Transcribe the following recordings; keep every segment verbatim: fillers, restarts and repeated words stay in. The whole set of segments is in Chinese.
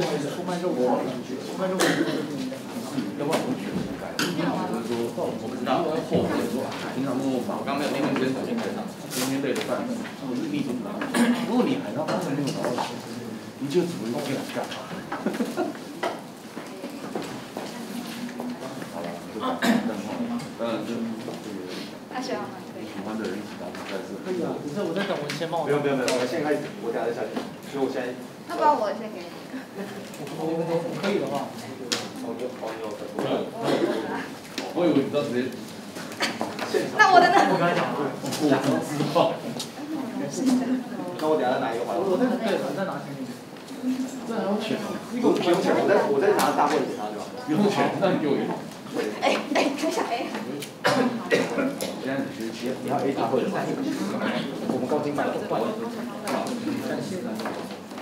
出卖肉体，出卖肉体这个不应该。要不然我觉得改，就是说我不知道后悔说平常默默把我刚没有那个跟手机开场，今天累的饭，我是力主拿。如果你还让他们没有拿到钱，你就只会这样干。好了，就当然就这个。 他喜欢吗？ 喜欢的人一起打比赛是。 可以啊，不是我在等文谦帮我。 不用不用不用，我现在开始，我等下再下去。所以我现在。 那不然我先给你。 我我可以的话。 我就我有很多。 我以为你知道直接。 那我的呢？ 我刚才讲了， 我知道。 那我等下拿一个还我再对，我再拿钱给你。 这还要钱吗？ 不用钱，我再我再拿大棍给他就好。 不用钱，那你给我一个。 哎哎，看一下 A。 现在你是接，你要 A 他或者三，我们高金买了换。 感谢感谢。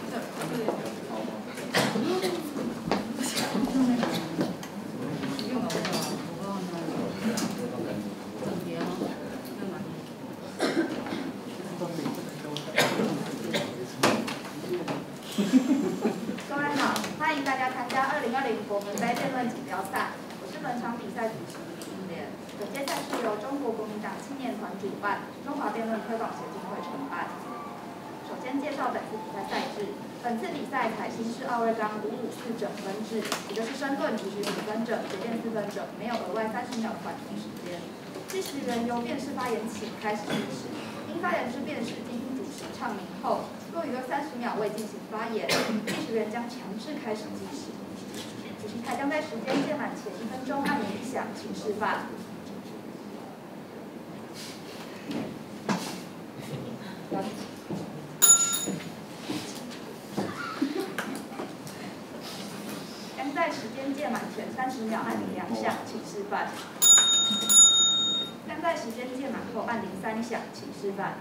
各位好，欢迎大家参加二零二零国门杯辩论锦标赛。我是本场比赛主持李金莲。本届赛事由中国国民党青年团主办，中华辩论推广协进会承办。首先介绍本次比赛赛制。本次比赛采新式奥瑞冈五五四整分制，也就是申论只需五分整，结辩四分整，没有额外三十秒的缓冲时间。计时员由辩士发言起开始计时，因发言之辩士进行主持唱名后，若余有三十秒未进行发言，计时员将强制开始计时。主席台将在时间届满前一分钟按铃响，请示范。将在时间届满前三十秒按铃两响，请示范。将在时间届满后按铃三响，请示范。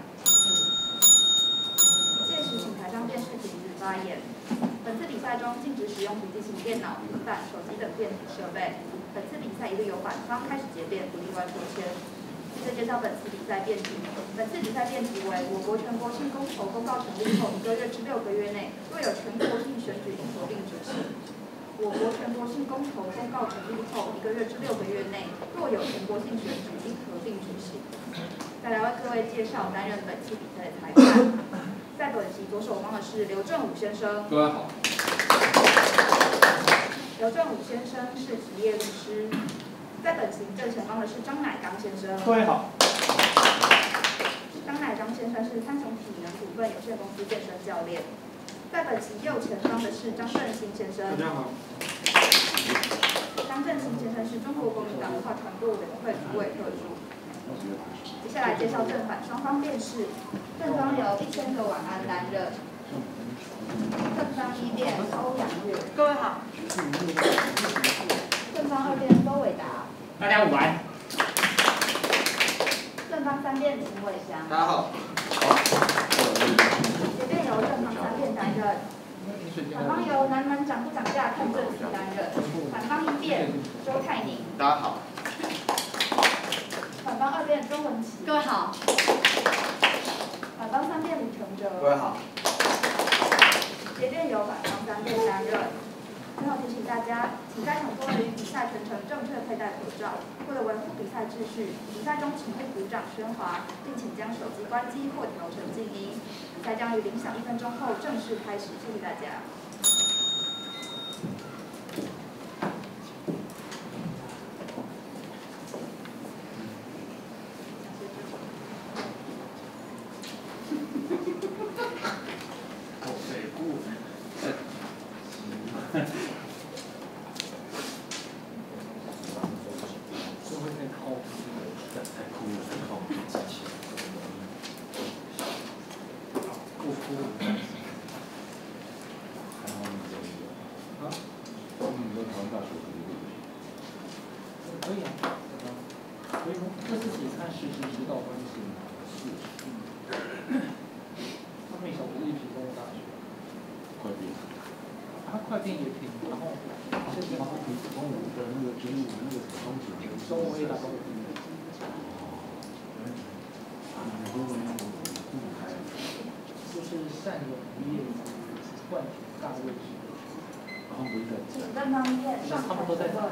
届时请台上辩士停止发言。本次比赛中禁止使用笔记型电脑、平板、手机等电子设备。本次比赛一律由bản方开始结辩，不例外抽签。接着介绍本次比赛辩题。本次比赛辩题为：我国全国性公投公告成立后一个月至六个月内，若有全国性选举应合并执行。我国全国性公投公告成立后一个月至六个月内，若有全国性选举应合并执行。再来为各位介绍担任本次比赛的裁判。在本席左手方的是刘正武先生。 各位好。 刘正武先生是职业律师。在本席正前方的是张乃刚先生。 各位好。 张乃刚先生是三雄体能股份有限公司健身教练。在本席右前方的是张振兴先生。 大家好。 张振兴先生是中国国民党文化传播委员会主委特助。接下来介绍正反双方辩士。正方由一千个晚安担任。正方一辩欧阳月。 各位好。 正方二辩周伟达。 大家午安。 正方三辩秦伟翔。 大家好。 结辩由正方三辩担任。反方由南门涨不涨价看政府担任。反方一辩周泰宁。 大家好。 反方二辩周文琪。 各位好。 反方三辩李承哲。 各位好。 结辩由反方三辩担任。最后提醒大家，请在场多人与比赛全程正确佩戴口罩。为了维护比赛秩序，比赛中请勿鼓掌喧哗，并请将手机关机或调成静音。比赛将于铃响一分钟后正式开始，谢谢大家。 可以啊，可以吗？这是只看实时指导关系。是。他妹小不是一批公务大学。 快递。 他快递也挺，然后现在他比公务的那个军务那个东西， 中午也打到了第一。就是善有业，冠大位置。 请正方辩上台审问。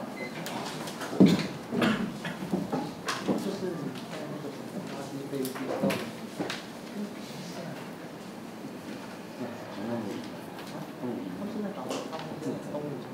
就是你看那个垃圾被丢到。他们现在搞他们这个动物园。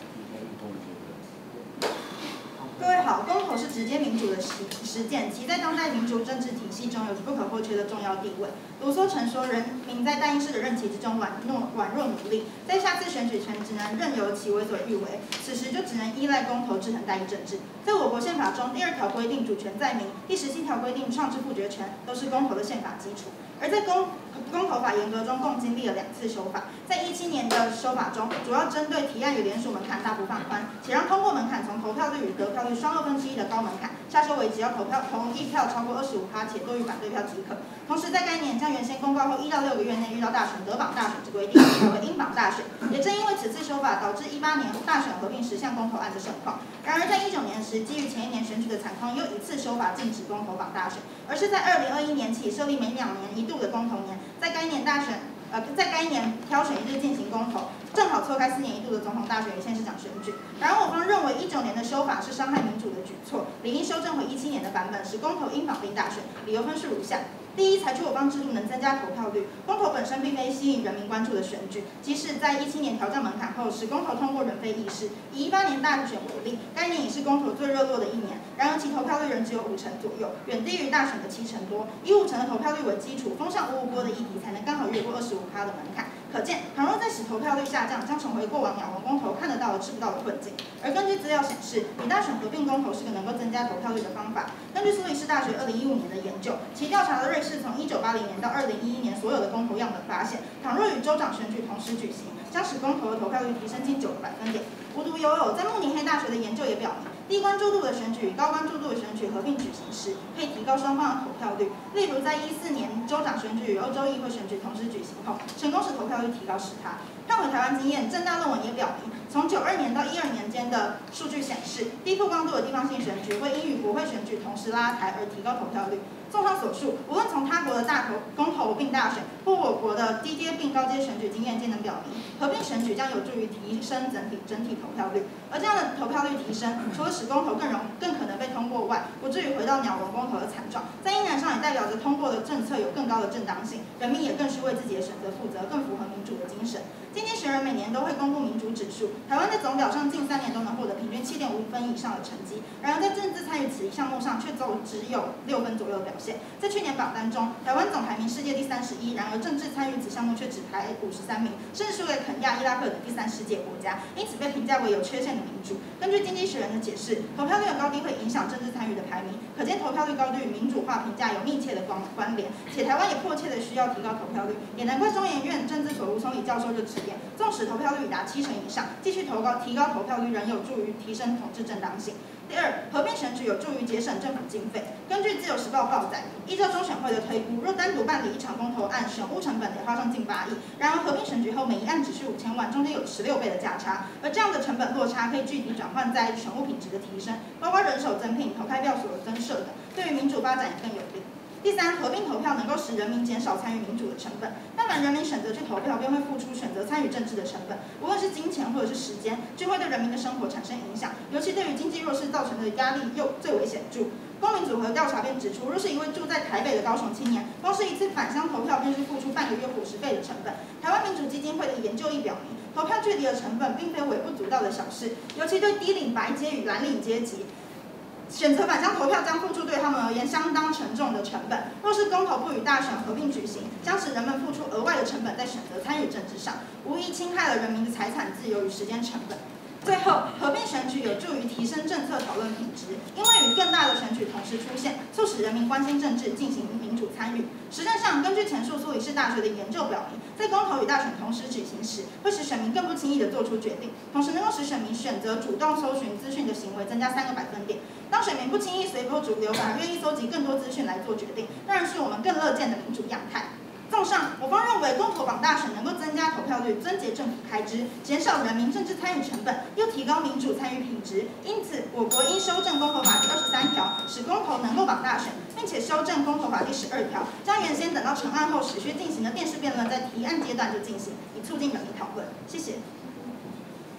各位好，公投是直接民主的实实践，其在当代民主政治体系中有着不可或缺的重要地位。卢梭曾说，人民在代议士的任期之中宛若宛若奴隶，在下次选举权只能任由其为所欲为，此时就只能依赖公投制衡代议政治。在我国宪法中，第二条规定主权在民，第十七条规定创制复决权，都是公投的宪法基础。而在公公投法严格中，共经历了两次修法。在一七年的修法中，主要针对提案与联署门槛大幅放宽，且让通过门槛从投票率与得票率双二分之一的高门槛下修为只要投票同意票超过二十五趴且多于反对票即可。同时，在该年将原先公告后一到六个月内遇到大选得榜大选之规定改为因榜大选。也正因为此次修法，导致一八年大选合并十项公投案的盛况。然而，在一九年时，基于前一年选举的惨况，又一次修法禁止公投榜大选，而是在二零二一年起设立每两年一度的公投年，在该年大选。呃，在该年挑选一日进行公投，正好错开四年一度的总统大选与县市长选举。然而，我方认为一九年的修法是伤害民主的举措，理应修正回一七年的版本，使公投应绑定大选。理由分述如下。第一，采取我方制度能增加投票率。公投本身并非吸引人民关注的选举，即使在一七年调降门槛后，使公投通过仍非易事。以一八年大选为例，该年也是公投最热络的一年，然而其投票率仍只有五成左右，远低于大选的七成多。以五成的投票率为基础，风向五五波的议题才能刚好越过二十五趴的门槛。可见，倘若再使投票率下降，将成为过往两轮公投看得到而吃不到的困境。而根据资料显示，与大选合并公投是个能够增加投票率的方法。根据苏黎世大学二零一五年的研究，其调查了瑞士从一九八零年到二零一一年所有的公投样本，发现，倘若与州长选举同时举行，将使公投的投票率提升近九个百分点。无独有偶，在慕尼黑大学的研究也表明，低关注度的选举与高关注度的选举合并举行时，可以提高双方的投票率。例如，在一四年州长选举与欧洲议会选举同时举行后，成功使投票率提高十趴。看回台湾经验，政大论文也表明，从九二年到一二年间的数据显示，低曝光度的地方性选举会因与国会选举同时拉抬而提高投票率。综上所述，无论从他国的大投公投并大选，或我国的低阶并高阶选举经验，皆能表明，合并选举将有助于提升整体整体投票率。而这样的投票率提升，除了使公投更容更可能被通过外，不至于回到鸟笼公投的惨状，在因然上也代表着通过的政策有更高的正当性，人民也更是为自己的选择负责，更符合民主的精神。经济学人每年都会公布民主指数，台湾在总表上近三年都能获得平均七点五分以上的成绩，然而在政治参与此一项目上却只有六分左右的表现。在去年榜单中，台湾总排名世界第三十一，然而政治参与此项目却只排五十三名，甚至输给肯亚、伊拉克等第三世界国家，因此被评价为有缺陷的民主。根据经济学人的解释，投票率的高低会影响政治参与的排名，可见投票率高低与民主化评价有密切的关关联，且台湾也迫切的需要提高投票率，也难怪中研院政治所吴聪理教授就直言，纵使投票率达七成以上，继续投高提高投票率仍有助于提升统治正当性。第二，合并选举有助于节省政府经费。根据自由时报报载，依照中选会的推估，若单独办理一场公投案，选务成本得花上近八亿。然而合并选举后，每一案只需五千万，中间有十六倍的价差。而这样的成本落差可以具体转换在选务品质的提升，包括人手增聘、投开票所的增设等，对于民主发展也更有利。第三，合并投票能够使人民减少参与民主的成本。但凡人民选择去投票，便会付出选择参与政治的成本，无论是金钱或者是时间，均会对人民的生活产生影响，尤其对于经济弱势造成的压力又最为显著。公民组合调查便指出，若是一位住在台北的高雄青年，光是一次返乡投票便是付出半个月伙食费的成本。台湾民主基金会的研究亦表明，投票距离的成本并非微不足道的小事，尤其对低领白阶与蓝领阶级。选择返乡投票将付出对他们而言相当沉重的成本。若是公投不与大选合并举行，将使人们付出额外的成本在选择参与政治上，无疑侵害了人民的财产自由与时间成本。最后，合并选举有助于提升政策讨论品质，因为与更大的选举同时出现，促使人民关心政治，进行民主参与。实证上，根据前述苏黎世大学的研究表明，在公投与大选同时举行时，会使选民更不轻易地做出决定，同时能够使选民选择主动搜寻资讯的行为增加三个百分点。当选民不轻易随波逐流，反而愿意搜集更多资讯来做决定，当然是我们更乐见的民主样态。综上，我方认为公投榜大选能够增加投票率、增节政府开支、减少人民政治参与成本，又提高民主参与品质。因此，我国应修正公投法第二十三条，使公投能够榜大选，并且修正公投法第十二条，将原先等到成案后时需进行的电视辩论，在提案阶段就进行，以促进人民讨论。谢谢。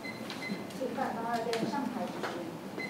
二边上台主持。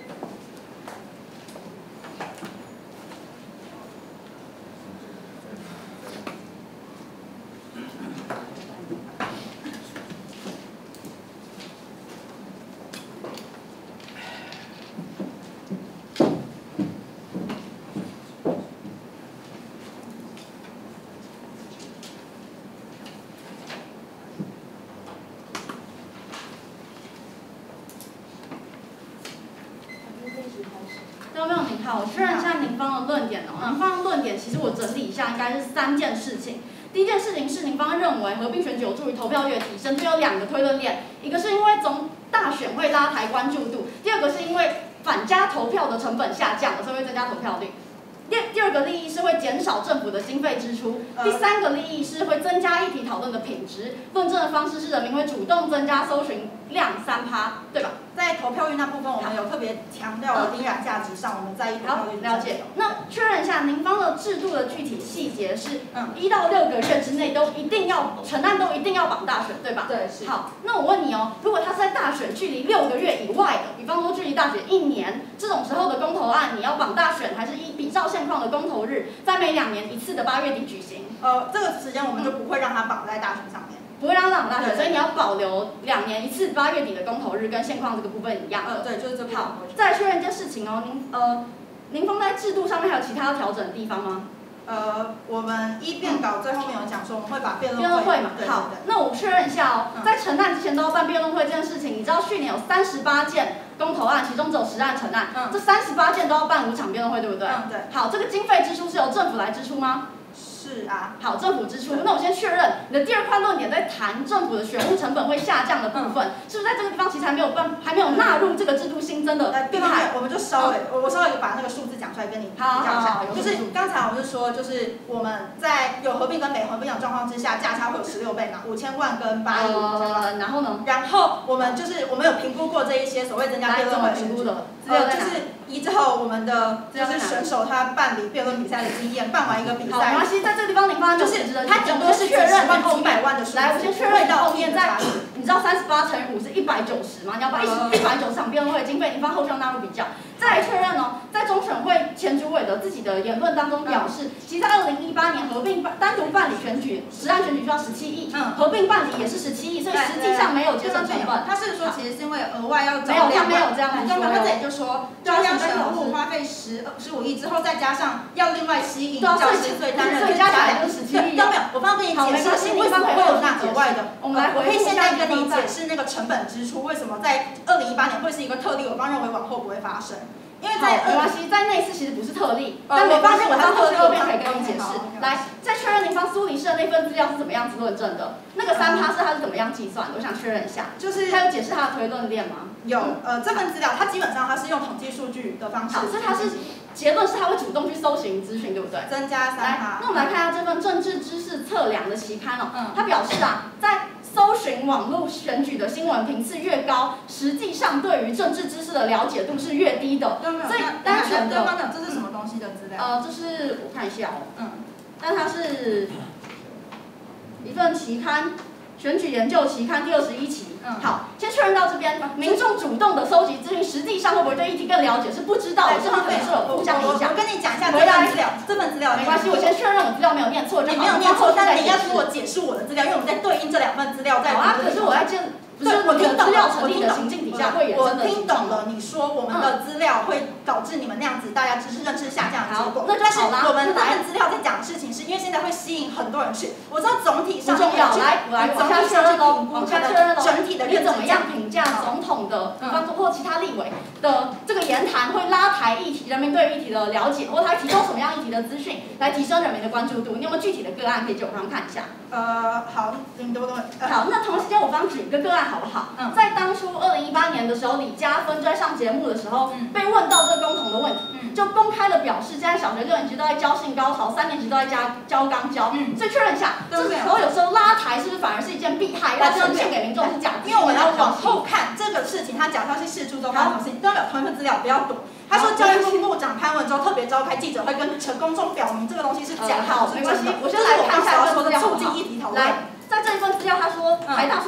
各位朋友您好，我确认一下您方的论点哦。您方的论点其实我整理一下，应该是三件事情。第一件事情是您方认为合并选举有助于投票率的提升，这有两个推论点，一个是因为总大选会拉抬关注度，第二个是因为反加投票的成本下降了，所以会增加投票率。第第二个利益是会减少政府的经费支出，第三个利益是会增加议题讨论的品质。论证的方式是人民会主动增加搜寻量三趴，对吧？ 在投票率那部分，我们有特别强调了丁染价值上，我们在意投票率。 了解。那确认一下，您方的制度的具体细节是，嗯，一到六个月之内都一定要成案都一定要绑大选，对吧？ 对，是。 好，那我问你哦，如果他是在大选距离六个月以外的，比方说距离大选一年，这种时候的公投案，你要绑大选，还是依比照现况的公投日，在每两年一次的八月底举行？ 呃，这个时间我们就不会让它绑在大选上面。 不会让它绑大选，所以你要保留两年一次八月底的公投日，跟现况这个部分一样的。 呃，对，就是这个。 好，再确认一件事情哦，您呃，您方在制度上面还有其他要调整的地方吗？ 呃，我们一辩稿最后面有讲说，我们会把辩论辩论会嘛， 对好，那我确认一下哦，在成案之前都要办辩论会这件事情，你知道去年有三十八件公投案，其中只有十案成案，嗯，这三十八件都要办五场辩论会，对不对？ 嗯，对。好， 这个经费支出是由政府来支出吗？ 是啊， 好，政府支出。那我先确认，你的第二块论点在谈政府的选务成本会下降的部分，嗯、是不是在这个地方其实还没有办，还没有纳入这个制度新增的弊害？我们就稍微，我、嗯、我稍微把那个数字讲出来跟你讲一下。就是刚才我们是说，就是我们在有合并跟没合并的状况之下，价差会有十六倍嘛，五千万跟八亿五千万。 然后呢？ 然后我们就是我们有评估过这一些所谓增加辩论会评估的资料，就是依照我们的就是选手他办理辩论比赛的经验，办完一个比赛。 好，没关系，在这个地方您方就。就是他顶多是确认你后面， 来，我先确认你后面在，你知道三十八乘以五是一百九十吗？你要把一一百九十场辩论会经费，你方后续要纳入比较。再来确认哦，在中选会前主委的自己的言论当中表示，其实在二零一八年合并办单独办理选举，实案选举需要十七亿，嗯，合并办理也是十七亿，所以实际上没有节省成本。 他是说其实是因为额外要没有，他没有这样说。 他这里就说中央选务花费十十五亿之后，再加上要另外吸引教师，所以担任加起来就是十七亿。 都没有，我方跟你解释是为什么会有那额外的。 我们来我可以现在跟你解释那个成本支出为什么在二零一八年会是一个特例，我方认为往后不会发生。因为在没关系，在那一次其实不是特例，但没关系，我方后续后面可以跟你解释。来，再确认您方苏黎世的那份资料是怎么样子论证的？那个三趴是它是怎么样计算的？我想确认一下。就是他有解释他的推论链吗？ 有，呃，这份资料它基本上它是用统计数据的方式， 所以它是结论是它会主动去搜寻资讯，对不对？ 增加三趴。 那我们来看一下这份政治知识测量的期刊哦，它表示啊，在搜寻网络选举的新闻频次越高，实际上对于政治知识的了解度是越低的。所以单纯的， 这是什么东西的资料？ 呃，这是我看一下哦，嗯，但它是一份期刊，选举研究期刊第二十一期。嗯，好，先确认到这边，民众主动的搜集资讯，实际上会不会对议题更了解是不知道的，这可能是有互相影响。 我跟你讲一下这份资料，这份资料没关系，我先确认我资料没有念错就好。 你没有念错，但你要听我解释我的资料，因为我们在对应这两份资料在。 好啊，可是我在这。不是我听懂了，我听懂。 我听懂了，你说我们的资料会导致你们那样子，大家知识认知下降的结果。 那就好啦。 我们这份资料在讲的事情，是因为现在会吸引很多人去。我知道总体上不重要，来，我来往下确认喽，往下确认喽。 整体的你怎么样评价总统的，比方说或其他立委的这个言谈会拉抬议题，人民对议题的了解，或他提供什么样议题的资讯，来提升人民的关注度？你有没有具体的个案可以给我方看一下？ 呃，好，你等我等我。 好，那同时间我方举一个个案好不好？嗯，在当初二零一八年的时候，李嘉芬在上节目的时候，嗯、被问到这个公投的问题，嗯、就公开的表示，现在小学六年级都在教性高潮，三年级都在教教肛交，嗯、所以确认一下，这时候有时候拉抬是不是反而是一件弊害，要呈现给民众是假的？ 因为我要往后看这个事情，他假消息释出之后发生什么事情，都要有同一份资料，不要躲。他说教育部部长潘文洲特别召开记者会，跟全公众表明这个东西是假的， 好，没关系，我先来看一下这份资料， 促进议题讨论。 来，在这一份资料，他说台大硕士论文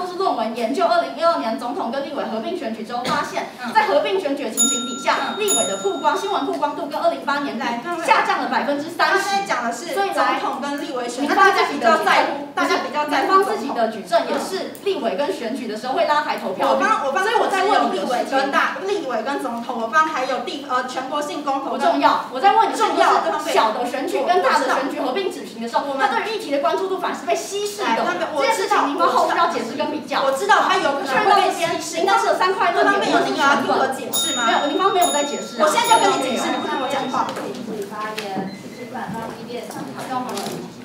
们研究二零一二年总统跟立委合并选举之后，发现，在合并选举的情形底下，立委的曝光新闻曝光度跟二零一八年来下降了百分之三十。 他现在讲的是总统跟立委选举， 大家比较在乎，大家比较在乎。 南方自己的举证也是立委跟选举的时候会拉抬投票率。 我方我方， 所以我在问立委跟大立委跟总统，我方还有地呃全国性公投不重要。我在问你， 重要小的选举跟大的选举合并举行的时候，他对于议题的关注度反而是被稀释的。这件事情您们后续要解释跟比较。 我知道他有可能会被稀释。 您当时有三块论点， 没有您有要听我解释吗？ 没有，您方没有在解释。 我现在就跟你解释，你不听我讲话。 停止发言，请反方一辩上场。用好了。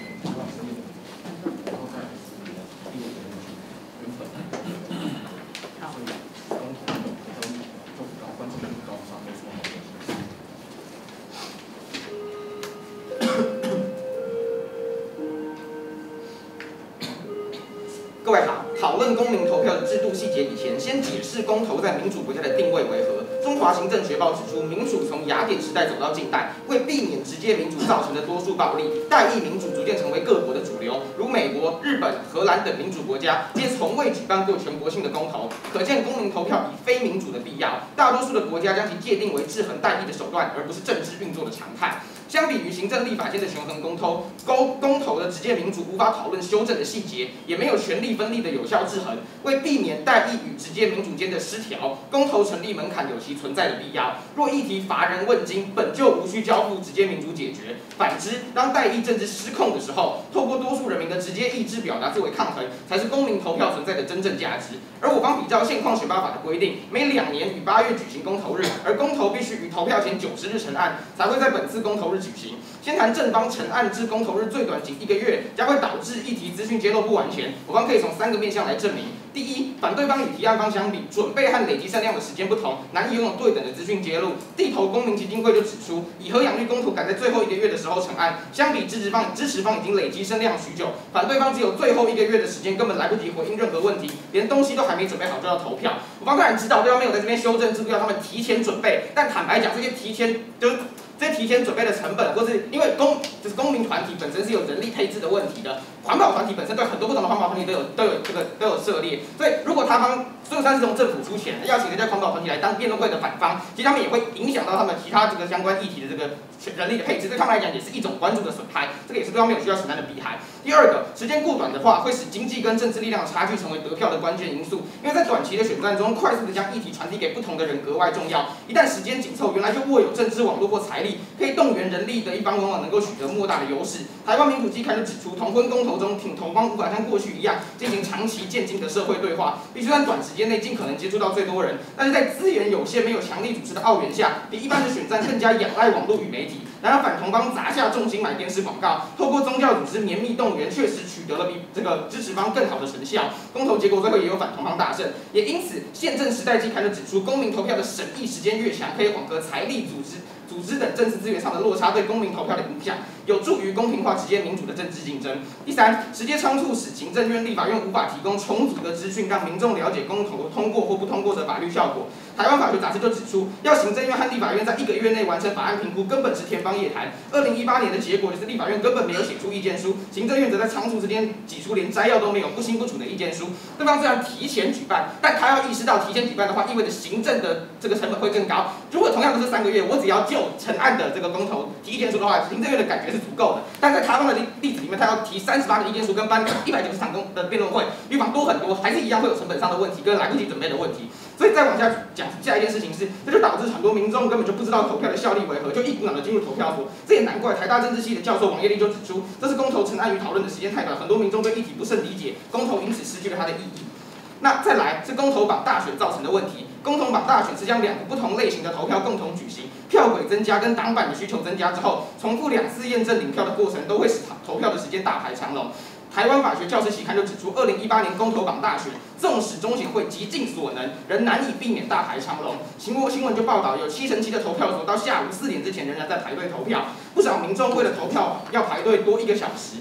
各位好，讨论公民投票的制度细节以前，先解释公投在民主国家的定位为何。中华行政学报指出，民主从雅典时代走到近代，为避免直接民主造成的多数暴力，代议民主逐渐成为各国的主流。如美国、日本、荷兰等民主国家，皆从未举办过全国性的公投，可见公民投票以非民主的必要。大多数的国家将其界定为制衡代议的手段，而不是政治运作的常态。相比于行政立法间的权衡公投，公公投的直接民主无法讨论修正的细节，也没有权力分立的有效制衡。为避免代议与直接民主间的失调，公投成立门槛有其存在的必要。若议题乏人问津，本就无需交付直接民主解决。反之，当代议政治失控的时候，透过多数人民的直接意志表达作为抗衡，才是公民投票存在的真正价值。而我方比照现况选罢法的规定，每两年与八月举行公投日，而公投必须于投票前九十日成案，才会在本次公投日举行。先谈正方成案至公投日最短仅一个月，将会导致议题资讯揭露不完全。我方可以从三个面向来证明。第一，反对方与提案方相比，准备和累积声量的时间不同，难以拥有对等的资讯揭露。地投公民基金会就指出，以核养绿公投赶在最后一个月的时候成案，相比支持方支持方已经累积声量许久，反对方只有最后一个月的时间，根本来不及回应任何问题，连东西都还没准备好就要投票。我方当然知道对方没有在这边修正制度，要他们提前准备，但坦白讲，这些提前就是这些提前准备的成本，或是因为公就是公民团体本身是有人力配置的问题的，环保团体本身对很多不同的环保团体都有都有这个都有涉猎，所以如果他方就算是从政府出钱邀请这些环保团体来当辩论会的反方，其实他们也会影响到他们其他这个相关议题的这个人力的配置，对他们来讲也是一种关注的损害，这个也是对方没有需要承担的弊害。第二个，时间过短的话，会使经济跟政治力量的差距成为得票的关键因素，因为在短期的选战中，快速的将议题传递给不同的人格外重要。一旦时间紧凑，原来就握有政治网络或财力，可以动员人力的一方，往往能够取得莫大的优势。台湾民主季刊就指出，同婚公投中，挺同方无法像过去一样进行长期渐进的社会对话，必须在短时间内尽可能接触到最多人。但是在资源有限、没有强力组织的澳元下，比一般的选战更加仰赖网络与媒体。然而反同方砸下重金买电视广告，透过宗教组织绵密动员，确实取得了比这个支持方更好的成效。公投结果最后也有反同方大胜，也因此宪政时代季刊就指出，公民投票的审议时间越长，可以缓和财力、组织。组织等政治资源上的落差对公民投票的影响，有助于公平化直接民主的政治竞争。第三，直接仓促使行政院、立法院无法提供充足的资讯，让民众了解公投通过或不通过的法律效果。台湾法学杂志就指出，要行政院和立法院在一个月内完成法案评估，根本是天方夜谭。二零一八年的结果就是立法院根本没有写出意见书，行政院则在仓促之间挤出连摘要都没有、不清不楚的意见书。对方虽然提前举办，但他要意识到提前举办的话，意味着行政的这个成本会更高。如果同样都是三个月，我只要就成案的这个公投提意见书的话，行政院的感觉是足够的。但在台湾的例子里面，他要提三十八个意见书跟办一百九十场公的辩论会，比法多很多，还是一样会有成本上的问题跟来不及准备的问题。所以再往下讲，下一件事情是，这就导致很多民众根本就不知道投票的效力为何，就一股脑的进入投票所。这也难怪台大政治系的教授王业立就指出，这是公投成案与讨论的时间太短，很多民众对议题不甚理解，公投因此失去了它的意义。那再来是公投榜大选造成的问题。公投榜大选是将两个不同类型的投票共同举行，票轨增加跟党版的需求增加之后，重复两次验证领票的过程都会使投票的时间大排长龙。台湾法学教师期刊就指出，二零一八年公投榜大选，纵使中选会极尽所能，仍难以避免大排长龙。新闻新闻就报道，有七成七的投票所到下午四点之前仍然在排队投票，不少民众为了投票要排队多一个小时。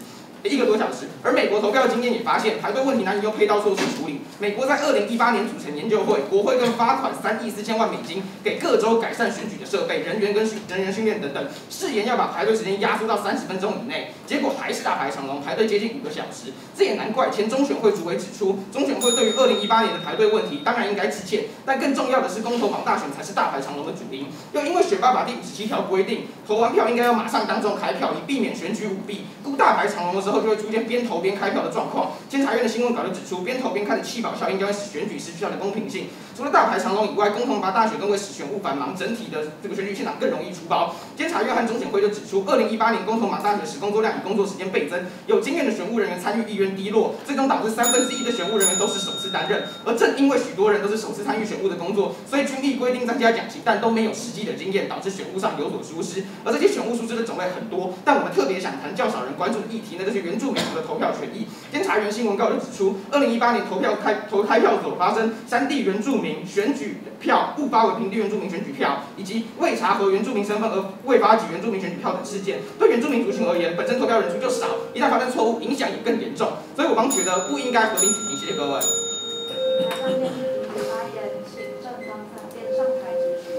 一个多小时。而美国投票经验也发现，排队问题难以用配套措施处理。美国在二零一八年组成研究会，国会更发款三亿四千万美金给各州改善选举的设备、人员跟人员训练等等，誓言要把排队时间压缩到三十分钟以内。结果还是大排长龙，排队接近五个小时。这也难怪前中选会主委指出，中选会对于二零一八年的排队问题当然应该致歉，但更重要的是公投榜大选才是大排长龙的主因。又因为选罢法第五十七条规定，投完票应该要马上当众开票，以避免选举舞弊，故大排长龙的时候就会出现边投边开票的状况。监察院的新闻稿就指出，边投边开的弃保效应将会使选举失去它的公平性。除了大排长龙以外，公投法大选更会使选务繁忙，整体的这个选举现场更容易出包。监察院和中选会就指出，二零一八年公投法大选时工作量与工作时间倍增，有经验的选务人员参与意愿低落，最终导致三分之一的选务人员都是首次担任。而正因为许多人都是首次参与选务的工作，所以军力规定增加奖金，但都没有实际的经验，导致选务上有所疏失。而这些选务疏失的种类很多，但我们特别想谈较少人关注的议题，那就是原住民族的投票权益。监察院新闻稿就指出，二零一八年投票开投开票所发生山地原住民选举票误发为平地原住民选举票，以及未查核原住民身份而未发给原住民选举票等事件。对原住民族群而言，本身投票人数就少，一旦发生错误，影响也更严重。所以我方觉得不应该合并举行。谢谢各位。 马上电视局发言，请正方三辩上台质询。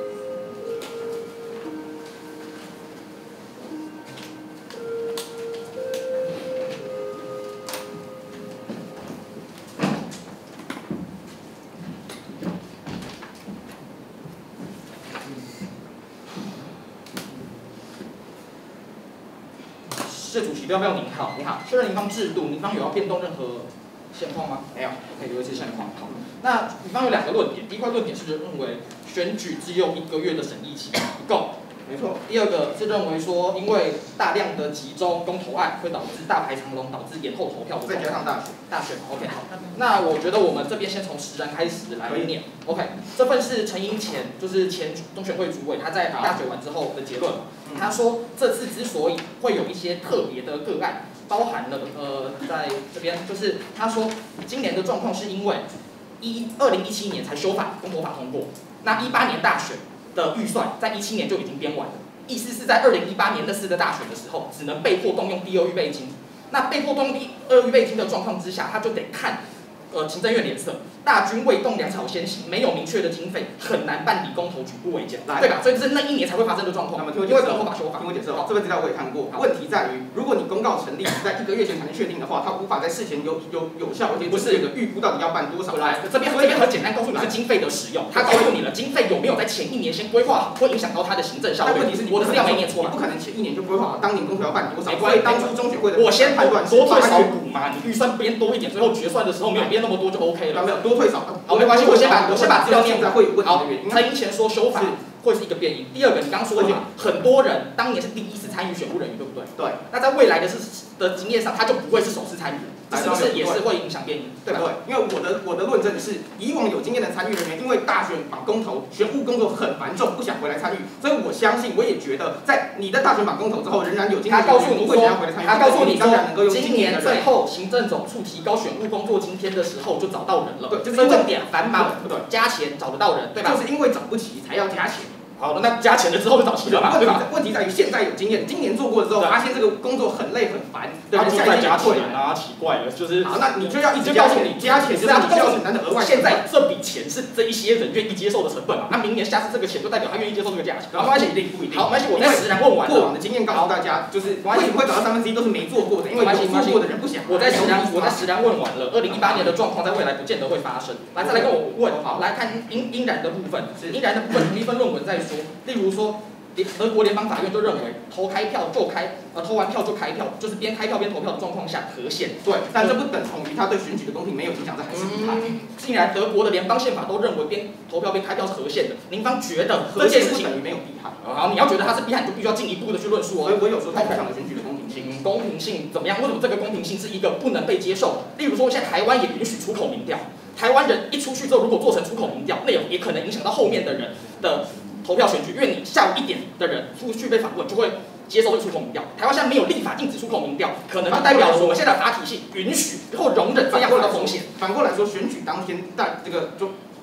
是主席，标标您好，你好，确认您方制度，您方有要变动任何现况吗？没有，可以留一次现况。好，那您方有两个论点，第一块论点是认为选举只有一个月的审议期不够，没错。第二个是认为说，因为大量的集中公投案会导致大排长龙，导致延后投票，再加上大选，大选 ，OK 好。那我觉得我们这边先从实然开始来念 ，OK。这份是陈英前，就是前中选会主委，他在大选完之后的结论。他说，这次之所以会有一些特别的个案，包含了呃，在这边就是他说，今年的状况是因为一二零一七年才修法，公投法通过，那一八年大选的预算在一七年就已经编完了，意思是在二零一八年那次的大选的时候，只能被迫动用第二预备金。那被迫动用第二预备金的状况之下，他就得看呃行政院脸色。大军未动，粮草先行，没有明确的经费，很难办理公投，举步维艰，对吧？所以这是那一年才会发生的状况。那么因为公投法修法，听我解释哦。这份资料我也看过。问题在于，如果你公告成立在一个月前才能确定的话，它无法在事前有有有效，而且不是有个预估到底要办多少。来，这边这边很简单，告诉你是经费的使用。他告诉你了，经费有没有在前一年先规划好，会影响到它的行政效率。但问题是，我的资料没念错，不可能前一年就规划好当年公投要办多少。所以当初中选会的我先判断多退少补嘛，你预算编多一点，最后决算的时候没有编那么多就 OK 了。没有多退少，好没关系，我先把我先把资料念完。好，蔡英前说修法会是一个变因。第二个，你刚刚说的嘛，很多人当年是第一次参与选务人员，对不对？对。那在未来的是的经验上，他就不会是首次参与，是不是也是会影响变因？对吧？对，因为我的我的论证是，以往有经验的参与人员，因为大选绑公投、选务工作很繁重，不想回来参与，所以我相信，我也觉得，在你的大选绑公投之后，仍然有经验的人员不会想要回来参与。他告诉你说，今年最后行政总处提高选务工作津贴的时候，就找到人了。对，就是重点繁忙，对，加钱找得到人，对吧？就是因为找不齐才要加钱。好的，那加钱了之后就找齐了嘛，对吧？问题在于现在有经验，今年做过之后，发现这个工作很累很烦，对吧？就再加钱啊，奇怪了，就是好，那你就要一直加钱，你加钱就是你需要承担的额外。现在这笔钱是这一些人愿意接受的成本嘛？那明年下次这个钱就代表他愿意接受这个价钱，然后关系一定不一定。好，关系我在实然问完过往的经验告诉大家，就是为什么会找到三分之一都是没做过的，因为有做过的人不想。我在实然我在实然问完了，二零一八年的状况在未来不见得会发生。来，再来跟我问，好，来看应应然的部分，应然的部分第一份论文在说，例如说。德国联邦法院就认为，投开票就开，呃，投完票就开票，就是边开票边投票的状况下合宪。对，但这不等同于他对选举的公平没有影响，这还是遗憾。既然德国的联邦宪法都认为边投票边开票是合宪的，您方觉得这件事情等于没有弊害？好，你要觉得它是弊害，你就必须要进一步的去论述哦。所以我有说它影响了选举的公平性。嗯，公平性怎么样？为什么这个公平性是一个不能被接受？例如说，现在台湾也允许出口民调，台湾人一出去之后，如果做成出口民调，那也也可能影响到后面的人的。投票选举，因为你下午一点的人出去被访问，就会接受这出口民调。台湾现在没有立法禁止出口民调，可能就代表我们现在的法体系允许或容忍这样的风险。反过来说，选举当天在这个就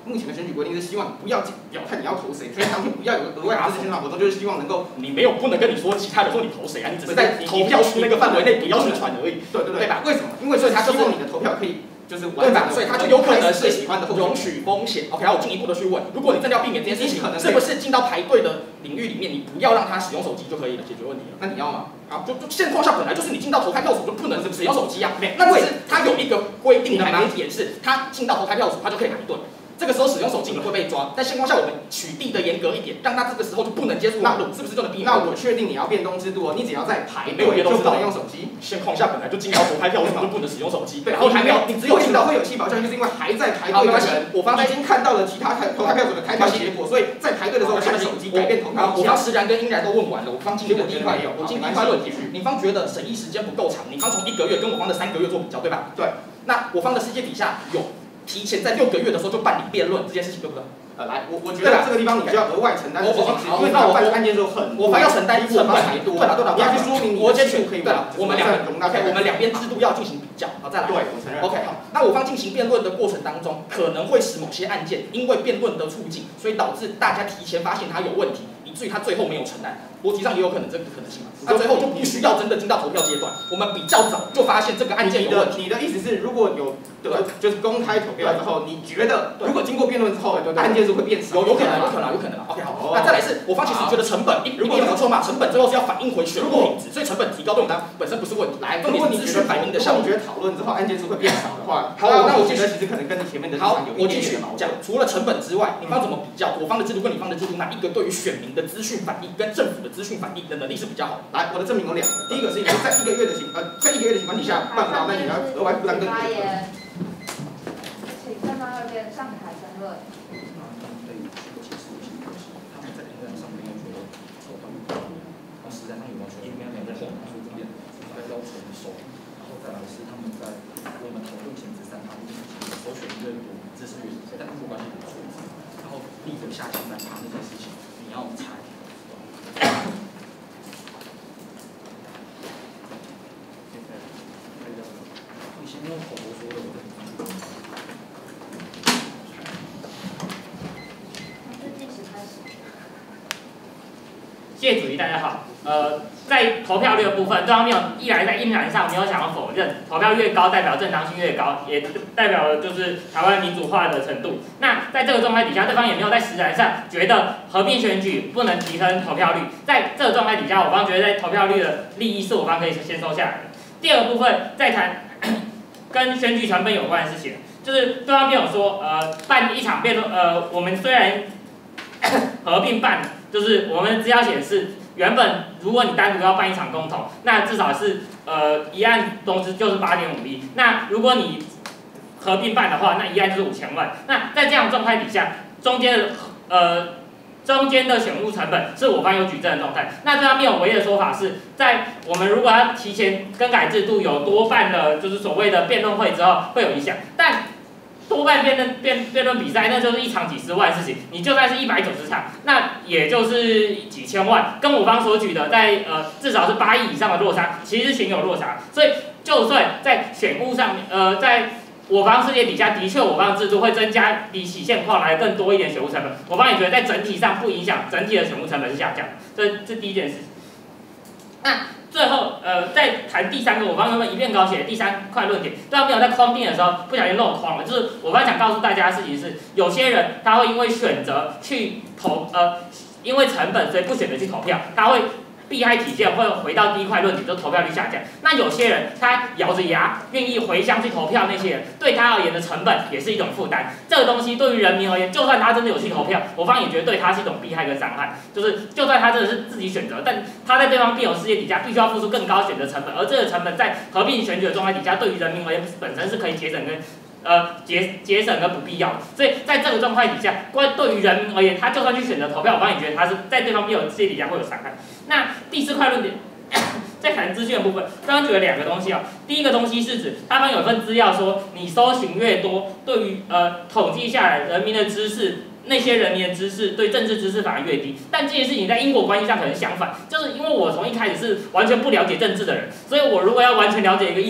目前的选举规定是希望你不要表态你要投谁，所以当天不要有额外的宣传活动，就是希望能够你没有不能跟你说其他人说你投谁啊，你只是在投票区那个范围内不要宣传而已， 对对对吧？为什么？因为所以他希望你的投票可以。就是对吧？所以他就有可能是喜欢的容许风险。OK， 然后我进一步的去问，如果你真的要避免这件事情，是不是进到排队的领域里面，你不要让他使用手机就可以了，解决问题了？ 那你要吗？ 啊，就就现况下本来就是你进到投开票所就不能使用手机啊。那只是他有一个规定的盲点是，他进到投开票所他就可以排队。这个时候使用手机你会被抓，但现况下我们取缔的严格一点，让他这个时候就不能接触马路，是不是就能避免？ 那我确定你要变动制度哦，你只要在排队就不能用手机。 现况下本来就进到投开票所就不能使用手机， 对， 然后还没有， 你只有进到会有气保教育，就是因为还在排队的人，我方已经看到了其他投开票所的开票结果，所以在排队的时候看手机改变投票。 我方实然跟应然都问完了，我方进行的第一块有， 我进第一块论点，你方觉得审议时间不够长，你方从一个月跟我方的三个月做比较，对吧？ 对。 那我方的世界底下有。提前在六个月的时候就办理辩论这件事情，对不对？ 呃，来，我我觉得这个地方你就要额外承担的事情是，因为那我办案件的时候很， 我方要承担成本太多，对吧？对吧？你要去说明你的技术可以吗？ 我们两边 OK， 我们两边制度要进行比较，好再来。 对，我承认。 OK， 好，那我方进行辩论的过程当中，可能会使某些案件因为辩论的促进，所以导致大家提前发现它有问题，以至于他最后没有承担。逻辑上也有可能这个可能性嘛？那最后就不需要真的进到投票阶段，我们比较早就发现这个案件有问题。 你的意思是，如果有的就是公开投票之后，你觉得如果经过辩论之后，案件数会变少？ 有有可能，有可能，有可能。OK， 好。那再来是，我方其实觉得成本，如果没有错嘛，成本最后是要反映回选务品质，所以成本提高对我们本身不是问题。来，重点是资讯反映的效果。 如果你觉得讨论之后案件数会变少的话， 好，那我觉得其实可能跟你前面的好，我继续讲。除了成本之外，你方怎么比较？我方的制度跟你方的制度，哪一个对于选民的资讯反映跟政府的资讯反映的能力是比较好的？ 来，我的证明有两个。第一个是你在一个月的情呃，在一个月的情况底下办不到，那你要额外负担更多。 请正方二辩上台争论。 实在上有要求，应该两个后说这边在要求收，然后再来是他们在我们讨论前十三堂首选越多，知识越多，但是不关系的数字，然后立刻下情来查那些事情，你要猜。你先用口头说的，我跟你讲。 谢谢主席，大家好。呃，在投票率的部分，对方没有一来在印栏上没有想要否认，投票越高代表正当性越高，也代表了就是台湾民主化的程度。那在这个状态底下，对方也没有在实栏上觉得合并选举不能提升投票率。在这个状态底下，我方觉得在投票率的利益是我方可以先收下来的。第二个部分再谈跟选举成本有关的事情，就是对方辩友说，呃，办一场辩论，呃，我们虽然合并办。就是我们资料显示，原本如果你单独要办一场公投，那至少是呃一案东芝就是八点五亿。那如果你合并办的话，那一案就是五千万。那在这样的状态底下，中间的呃中间的选务成本是我方有举证的状态。那这方面有唯一的说法是在我们如果要提前更改制度，有多办了就是所谓的辩论会之后会有影响，但。多办辩论辩辩论比赛，那就是一场几十万的事情。你就算是一百九十场，那也就是几千万，跟我方所举的在呃至少是八亿以上的落差，其实是显有落差。所以就算在选务上面，呃，在我方世界底下，的确我方的制度会增加比起现况来更多一点选务成本。我方也觉得在整体上不影响整体的选务成本是下降的，这这第一件事情。那。最后，呃，再谈第三个，我方原本一片稿写的第三块论点，对方没有在框定的时候不小心漏框了。就是我方想告诉大家的事情是，有些人他会因为选择去投，呃，因为成本所以不选择去投票，他会避害体现会回到第一块论点，就是投票率下降。那有些人他咬着牙愿意回乡去投票，那些人对他而言的成本也是一种负担。这个东西对于人民而言，就算他真的有去投票，我方也觉得对他是一种避害跟伤害。就是就算他真的是自己选择，但他在对方辩友世界底下必须要付出更高选择成本，而这个成本在合并选举的状态底下，对于人民而言本身是可以节省跟。呃，节节省跟不必要的，所以在这个状态底下，关对于人民而言，他就算去选择投票，我方也觉得他是在对方辩友世界底下会有伤害。那第四块论点，在谈资讯的部分，刚刚举了两个东西啊、哦。第一个东西是指他们有一份资料说，你搜寻越多，对于呃统计下来人民的知识。那些人民的知识对政治知识反而越低，但这件事情在因果关系上可能相反，就是因为我从一开始是完全不了解政治的人，所以我如果要完全了解一个议题，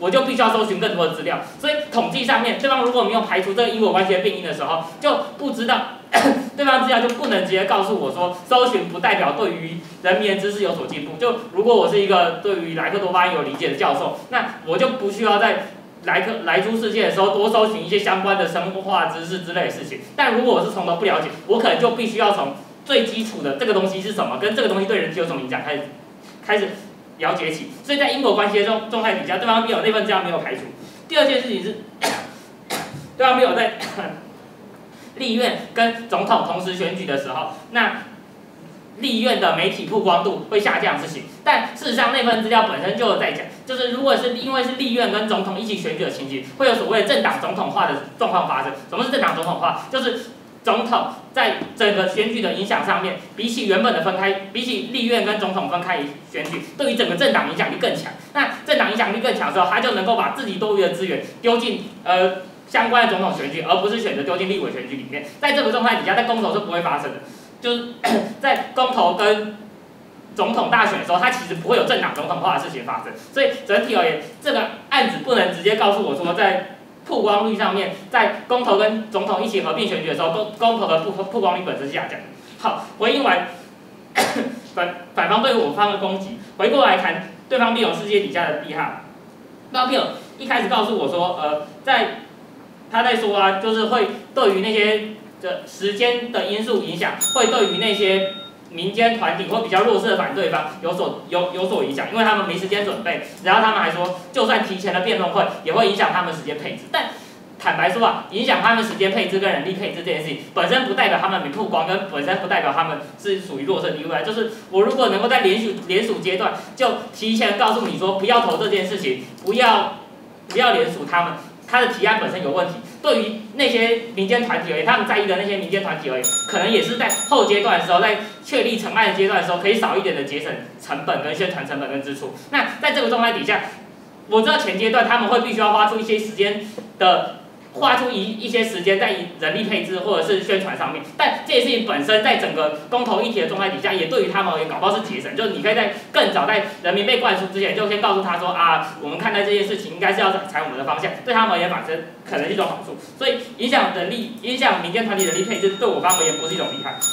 我就必须要搜寻更多的资料。所以统计上面，对方如果没有排除这个因果关系的病因的时候，就不知道对方资料就不能直接告诉我说，搜寻不代表对于人民的知识有所进步。就如果我是一个对于莱克多巴胺有理解的教授，那我就不需要在来克来诸世界的时候多搜寻一些相关的生化知识之类的事情。但如果我是从头不了解，我可能就必须要从最基础的这个东西是什么，跟这个东西对人体有什么影响开始开始了解起。所以在因果关系的状状态底下，对方没有那份资料没有排除。第二件事情是，对方没有在立院跟总统同时选举的时候，那立院的媒体曝光度会下降的事情。但事实上那份资料本身就有在讲，就是如果是因为是立院跟总统一起选举的情形，会有所谓的政党总统化的状况发生。什么是政党总统化？就是总统在整个选举的影响上面，比起原本的分开，比起立院跟总统分开选举，对于整个政党影响力更强。那政党影响力更强的时候，他就能够把自己多余的资源丢进呃相关的总统选举，而不是选择丢进立委选举里面。在这个状态底下，在公投是不会发生的。就是在公投跟总统大选的时候，它其实不会有政党总统化的事情发生。所以整体而言，这个案子不能直接告诉我说，在曝光率上面，在公投跟总统一起合并选举的时候，公公投的曝曝光率本身是下降的。好，回应完反反方对我方的攻击，回过来谈对方辩友世界底下的利害。对方辩友一开始告诉我说，呃，在他在说啊，就是会对于那些的时间的因素影响，会对于那些民间团体或比较弱势的反对方有所有有所影响，因为他们没时间准备。然后他们还说，就算提前的辩论会，也会影响他们时间配置。但坦白说啊，影响他们时间配置跟人力配置这件事情，本身不代表他们没曝光，跟本身不代表他们是属于弱势地位。就是我如果能够在联署联署阶段就提前告诉你说不要投这件事情，不要不要联署他们，他的提案本身有问题。对于那些民间团体而言，他们在意的那些民间团体而言，可能也是在后阶段的时候，在确立成案的阶段的时候，可以少一点的节省成本跟宣传成本跟支出。那在这个状态底下，我知道前阶段他们会必须要花出一些时间的。花出一一些时间在人力配置或者是宣传上面，但这件事情本身在整个公投议题的状态底下，也对于他们而言搞不好是节省。就是你可以在更早在人民被灌输之前，就先告诉他说啊，我们看待这件事情应该是要采我们的方向，对他们而言本身可能是一种好处。所以影响人力、影响民间团体人力配置，对我方而言不是一种利害。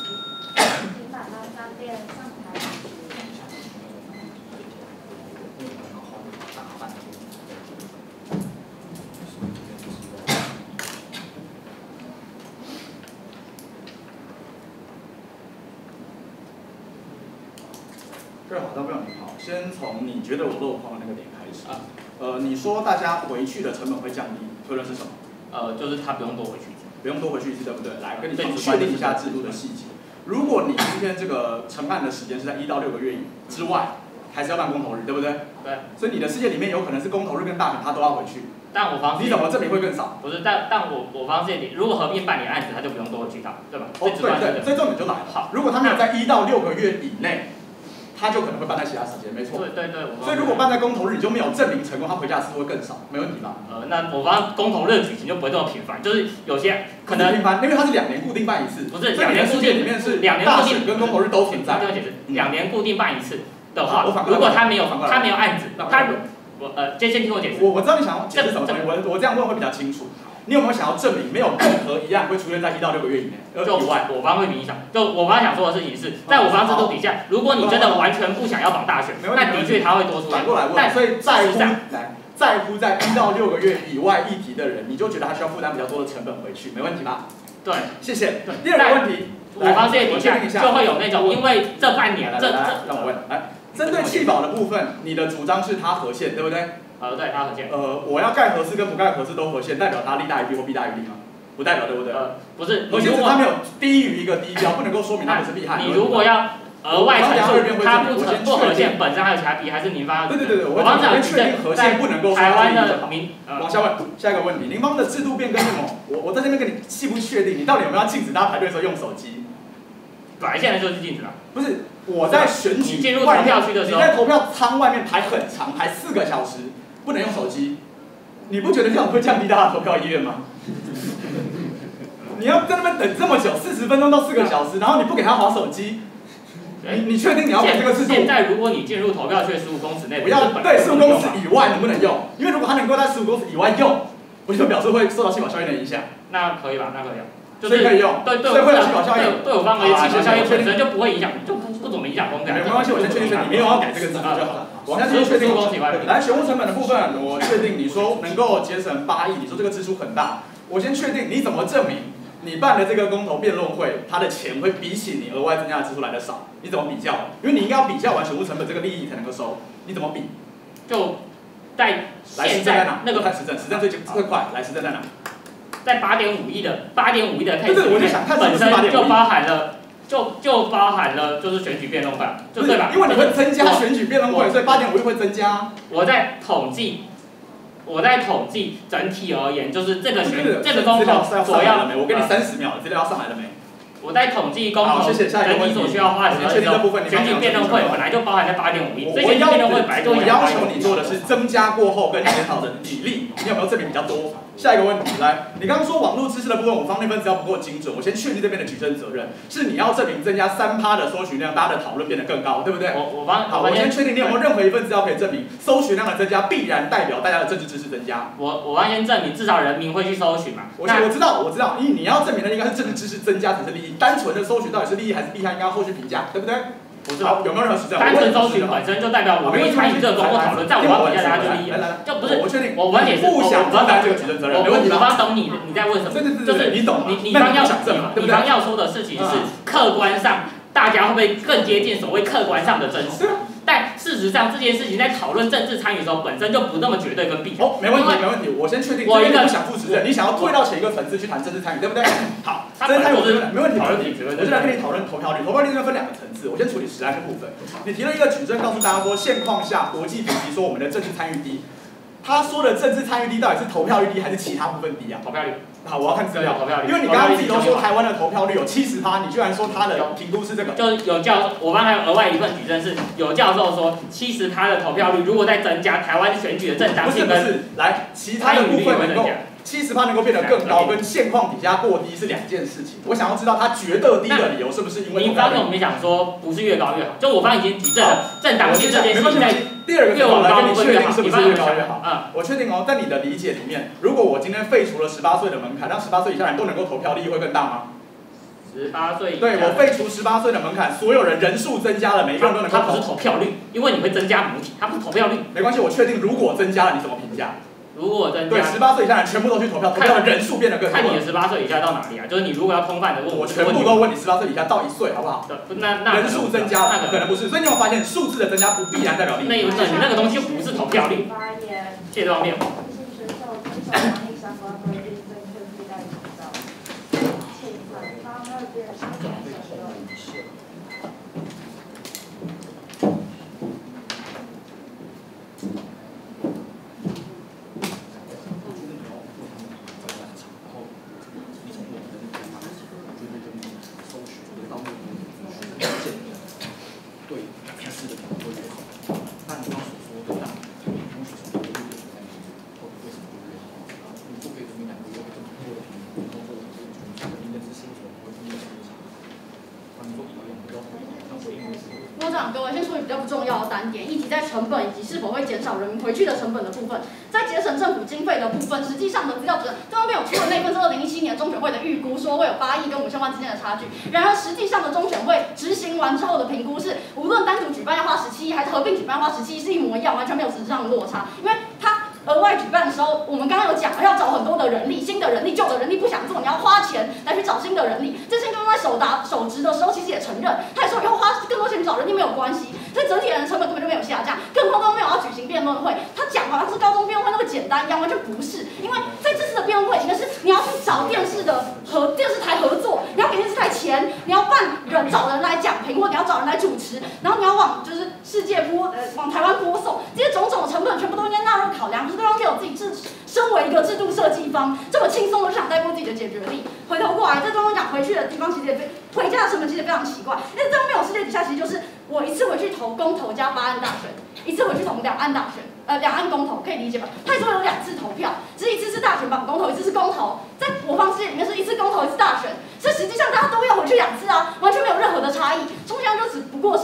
各位好，张部长你好，先从你觉得我漏框的那个点开始啊。呃，你说大家回去的成本会降低，推论是什么？ 呃，就是他不用多回去， 不用多回去一次，对不对？来，跟你确定一下制度的细节。如果你今天这个成案的时间是在一到六个月之外，还是要办公投日，对不对？ 对。 所以你的世界里面有可能是公投日跟大选他都要回去。 但我方你怎么证明会更少？ 不是，但但我我方世界里，如果合并办理案子，他就不用多回去到，对吧？ 哦，对对，这重点就来了。好，如果他没有在一到六个月以内。他就可能会办在其他时间，没错。 对对对。 所以如果办在公投日，你就没有证明成功，他回家的次数会更少，没问题吧？ 呃，那我方公投日举行就不会这么频繁，就是有些可能频繁，因为它是两年固定办一次。 不是两年固定里面是两年固定跟公投日都存在。 这个解释，两年固定办一次的话， 我如果他没有他没有案子，他我呃，先先听我解释。 我我知道你想要解释什么，我我这样问会比较清楚。你有没有想要证明没有任何一案会出现在一到六个月以内？ 就我方会影响。就我方想说的事情是，在我方制度底下，如果你真的完全不想要保大选，那的确他会多出来。 反过来问，所以在乎来在乎在一到六个月以外议题的人，你就觉得他需要负担比较多的成本回去，没问题吧？ 对， 谢谢。第二个问题， 我方这底下就会有那种，因为这半年，这这让我问，来，针对弃保的部分，你的主张是它合宪，对不对？ 呃，对，它合宪。 呃，我要盖核四跟不盖核四都合宪，代表它利大于弊或弊大于利吗？不代表，对不对？ 呃，不是， 核宪是它没有低于一个低标，不能够说明它不是利害。 你如果要额外陈述它不成不合宪，本身还有其他弊，还是您方？ 对对对对，我方先确定核宪不能够台湾的民。 往下问，下一个问题，您方的制度变更是什么？我我在这边跟你细不确定，你到底有没有要禁止大家排队的时候用手机？ 本来现在就是禁止了。 不是，我在选举进入投票区的时候， 你在投票仓外面排很长，排四个小时。不能用手机，你不觉得这样会降低大家投票意愿吗？你要在那边等这么久，四十分钟到四个小时，然后你不给他滑手机， 你你确定你要改这个制度？ 现在如果你进入投票区十五公尺内， 不要对十五公尺以外能不能用？因为如果它能够在十五公尺以外用，我就表示会受到气保效应的影响。 那可以吧？那可以啊。 所以可以用， 对对， 所以会有气保效应。 对我方而言，气保效应本身就不会影响，就不不怎么影响公开。 没关系，我先确定你没有要改这个制度就好。我现在就确定。来，选务成本的部分，我确定你说能够节省八亿，你说这个支出很大，我先确定你怎么证明你办的这个公投辩论会，它的钱会比起你额外增加的支出来的少？你怎么比较？因为你应该要比较完选务成本这个利益才能够收，你怎么比？ 就在现在那个看实证，实证最最快，来实证在哪？ 在八点五亿的八点五亿的 case 里面， 本身就包含了，就就包含了就是选举辩论会，就对吧？ 因为你会增加选举辩论会，所以八点五亿会增加。 我在统计，我在统计整体而言，就是这个选这个公投所要， 我给你三十秒，资料要上来了没？ 我在统计公投整体所需要花的时间中，选举辩论会本来就包含在八点五亿，所以选举辩论会本来就我要求你做的是增加过后跟检讨的比例，你有没有证明比较多？下一个问题，来，你刚刚说网络知识的部分，我方那份资料不够精准，我先确定这边的举证责任，是你要证明增加三趴的搜寻量，大家的讨论变得更高，对不对？ 我我方好，我先确定你有没有任何一份资料可以证明搜寻量的增加必然代表大家的政治知识增加。 我我方先证明至少人民会去搜寻嘛。 我我知道我知道，因为你要证明的应该是政治知识增加才是利益，单纯的搜寻到底是利益还是弊害，应该要后续评价，对不对？ 不是，有没有任何实证？ 单纯搜寻本身就代表我愿意参与这个公共讨论，在我方底下大家就利益，就不是。 我确定， 我完全是不想承担这个举证责任，没问题吧？ 我方懂你你在问什么？就是你懂， 你你方要你方要说的事情是客观上大家会不会更接近所谓客观上的真实？但事实上这件事情在讨论政治参与的时候，本身就不那么绝对跟必然。 哦，没问题，没问题。我先确定，我一个不想负责任，你想要退到前一个层次去谈政治参与，对不对？好，政治参与我这边没问题，没问题。我就来跟你讨论投票率，投票率这边分两个层次，我先处理实案的部分。你提了一个举证，告诉大家说现况下国际评级说我们的政治参与低，他说的政治参与低到底是投票率低还是其他部分低啊？ 投票率。 好，我要看资料。 投票率。 因为你刚刚自己都说台湾的投票率有七十趴，你居然说他的评估是这个？ 就有教授，我刚才有额外一份举证是，有教授说七十趴的投票率，如果再增加，台湾选举的正当性跟不是不是，来其他的部分能够七十趴能够变得更高，跟现况底下过低是两件事情。我想要知道他觉得低的理由是不是因为？ 你刚刚我们讲说不是越高越好，就我方已经举证了正当性这件事情在。 第二个越往高跟你确定是不是越高越好？ 嗯， 我确定哦，在你的理解里面，如果我今天废除了十八岁的门槛，让十八岁以下人都能够投票，利益会更大吗？ 十八岁以下。 对，我废除十八岁的门槛，所有人人数增加了，每一个人都能够投。 它不是投票率，因为你会增加母体，它不是投票率。 没关系，我确定如果增加了，你怎么评价？ 如果增加， 对，十八岁以下人全部都去投票，投票的人数变得更多。 看你的十八岁以下到哪里啊？就是你如果要通泛的问我，全部都问你十八岁以下到一岁，好不好？ 那那人数增加了，可能不是。所以你有发现数字的增加不必然代表利益。 那有那你那个东西就不是投票率。谢谢方面。 各位先说比较不重要的单点，议题在成本以及是否会减少人民回去的成本的部分，在节省政府经费的部分，实际上的资料指这方面有出了那份是二零一七年中选会的预估，说会有八亿跟五千万之间的差距。然而实际上的中选会执行完之后的评估是，无论单独举办要花十七亿，还是合并举办要花十七亿，是一模一样，完全没有实质上的落差，因为它。额外举办的时候，我们刚刚有讲要找很多的人力，新的人力、旧的人力不想做，你要花钱来去找新的人力。这些刚刚在手答手执的时候，其实也承认，他也说以后花更多钱找人力没有关系，所以整体人的成本根本就没有下降，更何况没有要举行辩论会。他讲好像是高中辩论会那么简单一样，完全不是，因为在这次的辩论会里面是你要去找电视的和电视台合作，你要给电视台钱，你要办人找人来讲评，或你要找人来主持，然后你要往就是世界播呃往台湾播送，这些种种的成本全部都应该纳入考量。对方没有自己制，身为一个制度设计方，这么轻松的就想带过自己的解决力，回头过来，在中央讲回去的地方，其实也非回家的成本其实非常奇怪。因为在没有世界底下，其实就是我一次回去投公投加八案大选，一次回去投两岸大选，呃两岸公投，可以理解吧？它也是会有两次投票，只是一次是大选版公投，一次是公投。在我方世界里面是一次公投一次大选，所以实际上大家都要回去两次啊，完全没有任何的差异。中间就只不过是。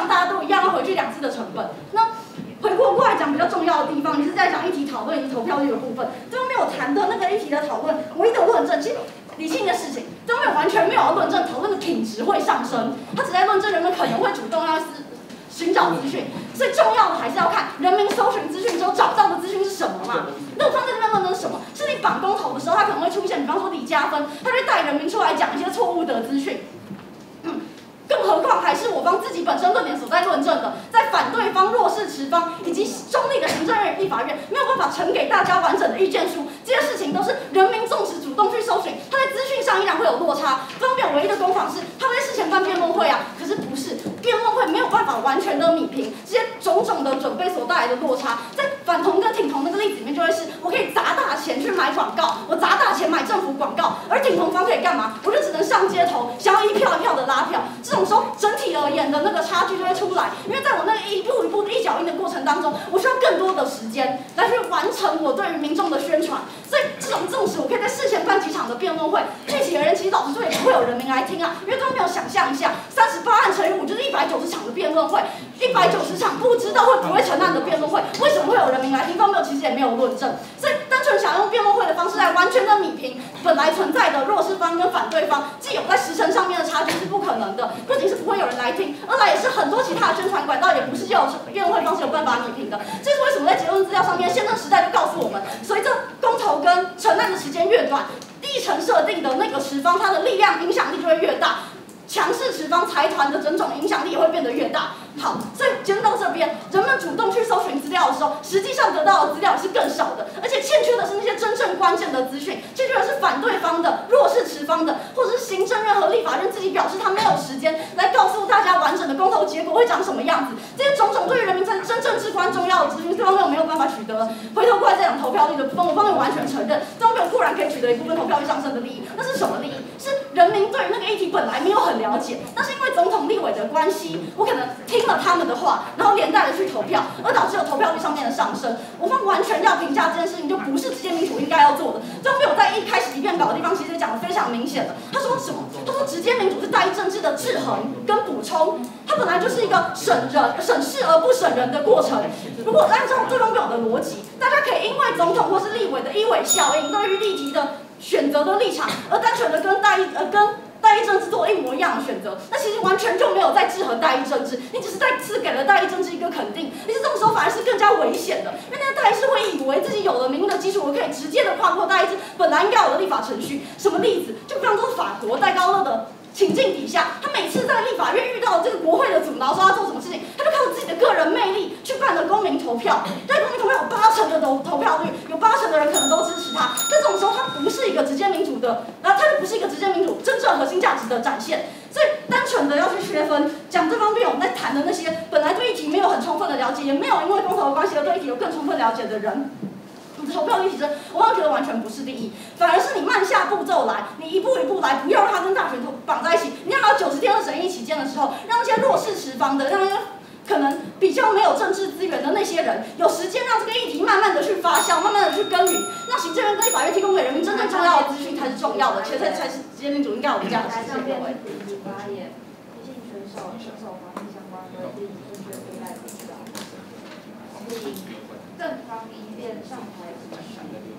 大家都一样要回去两次的成本。那回过过来讲比较重要的地方，你是在讲议题讨论以及投票率的部分，对方没有谈的那个议题的讨论，唯一的论证，其实理性的事情，对方没有完全没有要论证讨论的品质会上升，他只在论证人们可能会主动要寻找资讯，所以重要的还是要看人民搜寻资讯之后找到的资讯是什么嘛？那我方在这边论的是什么？是你绑公投的时候，他可能会出现，比方说李嘉芬，他会带人民出来讲一些错误的资讯。嗯，更何况还是我方自己本身论点所在论证的，在反对方、弱势持方以及中立的行政院与立法院没有办法呈给大家完整的意见书，这些事情都是人民纵使主动去搜寻，他在资讯上依然会有落差。方面唯一的攻防是他们在事前办辩论会啊，可是不是辩论会没有办法完全的弭平这些种种的准备所带来的落差。在反同跟挺同那个例子里面，就会是我可以砸大钱去买广告，我砸大钱买政府广告，而挺同方可以干嘛？我就只能上街头，想要一票一票的拉票。这种时候，整体而言的那个差距就会出来，因为在我那个一步一步的一脚印的过程当中，我需要更多的时间来去完成我对于民众的宣传。所以这种纵使我可以在事前办几场的辩论会，具体而言，其实老实说也不会有人民来听啊，因为他们没有想象一下，三十八案乘以五就是一百九十场的辩论会，一百九十场不知道会不会成案的辩论会，为什么会有人民来听？方没有，其实也没有论证，所以单纯想用辩论会的方式来完全的弭平本来存在的弱势方跟反对方既有在时程上面的差距是不可能的，不仅是不会有人来听，二来也是很多其他的宣传管道也不是有辩论会方式有办法弭平的。这是为什么在结论资料上面，宪政时代就告诉我们，随着公投跟成案的时间越短，议程设定的那个持方，它的力量影响力就会越大。强势持方财团的整种影响力也会变得越大。好，所以结论到这边，人们主动去搜寻资料的时候，实际上得到的资料是更少的，而且欠缺的是那些真正关键的资讯，欠缺的是反对方的、弱势持方的，或者是行政院和立法院自己表示他没有时间来告诉大家完整的公投结果会长什么样子。这些种种对于人民真真正至关重要的资讯，对方没有办法取得。回头过来再讲投票率的部分，我方面完全承认，对方固然可以取得一部分投票率上升的利益，那是什么利益？是人民对于那个议题本来没有很了解，但是因为总统立委的关系，我可能听了他们的话，然后连带的去投票，而导致有投票率上面的上升。我方完全要评价这件事情，就不是直接民主应该要做的。这方面我在一开始一辩稿的地方，其实讲得非常明显的。他说什么？他说直接民主是代议政治的制衡跟补充，它本来就是一个审人、审事而不审人的过程。如果按照对方表的逻辑，大家可以因为总统或是立委的一委效应，对于议题的选择的立场，而单纯的跟代议呃跟代议政治做一模一样的选择，那其实完全就没有在制衡代议政治，你只是再次给了代议政治一个肯定，你是这种时候反而是更加危险的，因为那个代议是会以为自己有了民意的基础，我可以直接的跨过代议制本来应该有的立法程序。什么例子？就比方说法国戴高乐的情境底下，他每次在立法院遇到这个国会的阻挠，说他做什么事情，他就靠自己的个人魅力去办了公民投票，在公民投票有八成的投投票率，有八成的人可能都支持他。在这种时候，他不是一个直接民主的，然后他就不是一个直接民主真正核心价值的展现。所以单纯的要去区分，讲这方面我们在谈的那些本来对议题没有很充分的了解，也没有因为公投的关系而对议题有更充分了解的人。投票率提升，我方觉得完全不是利益，反而是你慢下步骤来，你一步一步来，不要让它跟大选绑在一起。你要有九十天的审议期间的时候，让那些弱势持方的，让那些可能比较没有政治资源的那些人，有时间让这个议题慢慢的去发酵，慢慢的去耕耘。让行政院跟立法院提供给人民真正重要的资讯才是重要的，且这才是直接民主应该有的价值。 台上辩论题目发言，提醒选手选手防疫相关的自己正确对待资料，请正方一辩上台指示。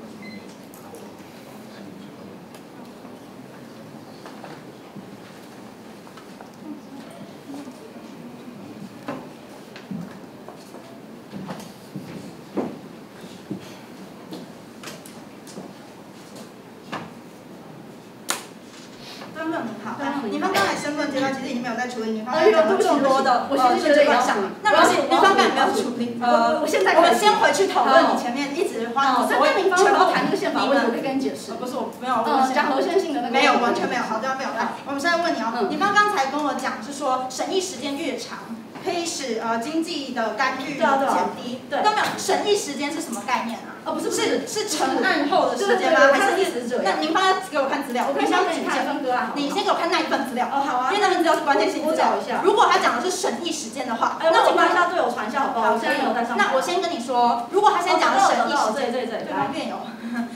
女方刚才申论阶段其实已经没有在处理女方哎呦讲了众多的我其实觉得也要项，那而且女方刚才没有处理，呃， 我现在我们先回去讨论你前面一直花所以女方想要谈那个宪法问题，我可以跟你解释。 不是我没有， 嗯，讲合宪性的那个。 没有，完全没有，好，这样没有看。我们现在问你哦，女方刚才跟我讲是说审议时间越长，可以使呃经济的干预减低。对，都没有，审议时间是什么概念啊？哦，不是，是是成案后的时间吗？还是意思是这样？那您帮他给我看资料，我可以先给你看分割啊。你先给我看那一份资料。哦，好啊。因为那份资料是关键性资料。我找一下。如果他讲的是审议时间的话，那我帮一下队友传一下好不好？我现在没有在上面。那我先跟你说，如果他先讲的审议时间， 对对对， 对方辩友。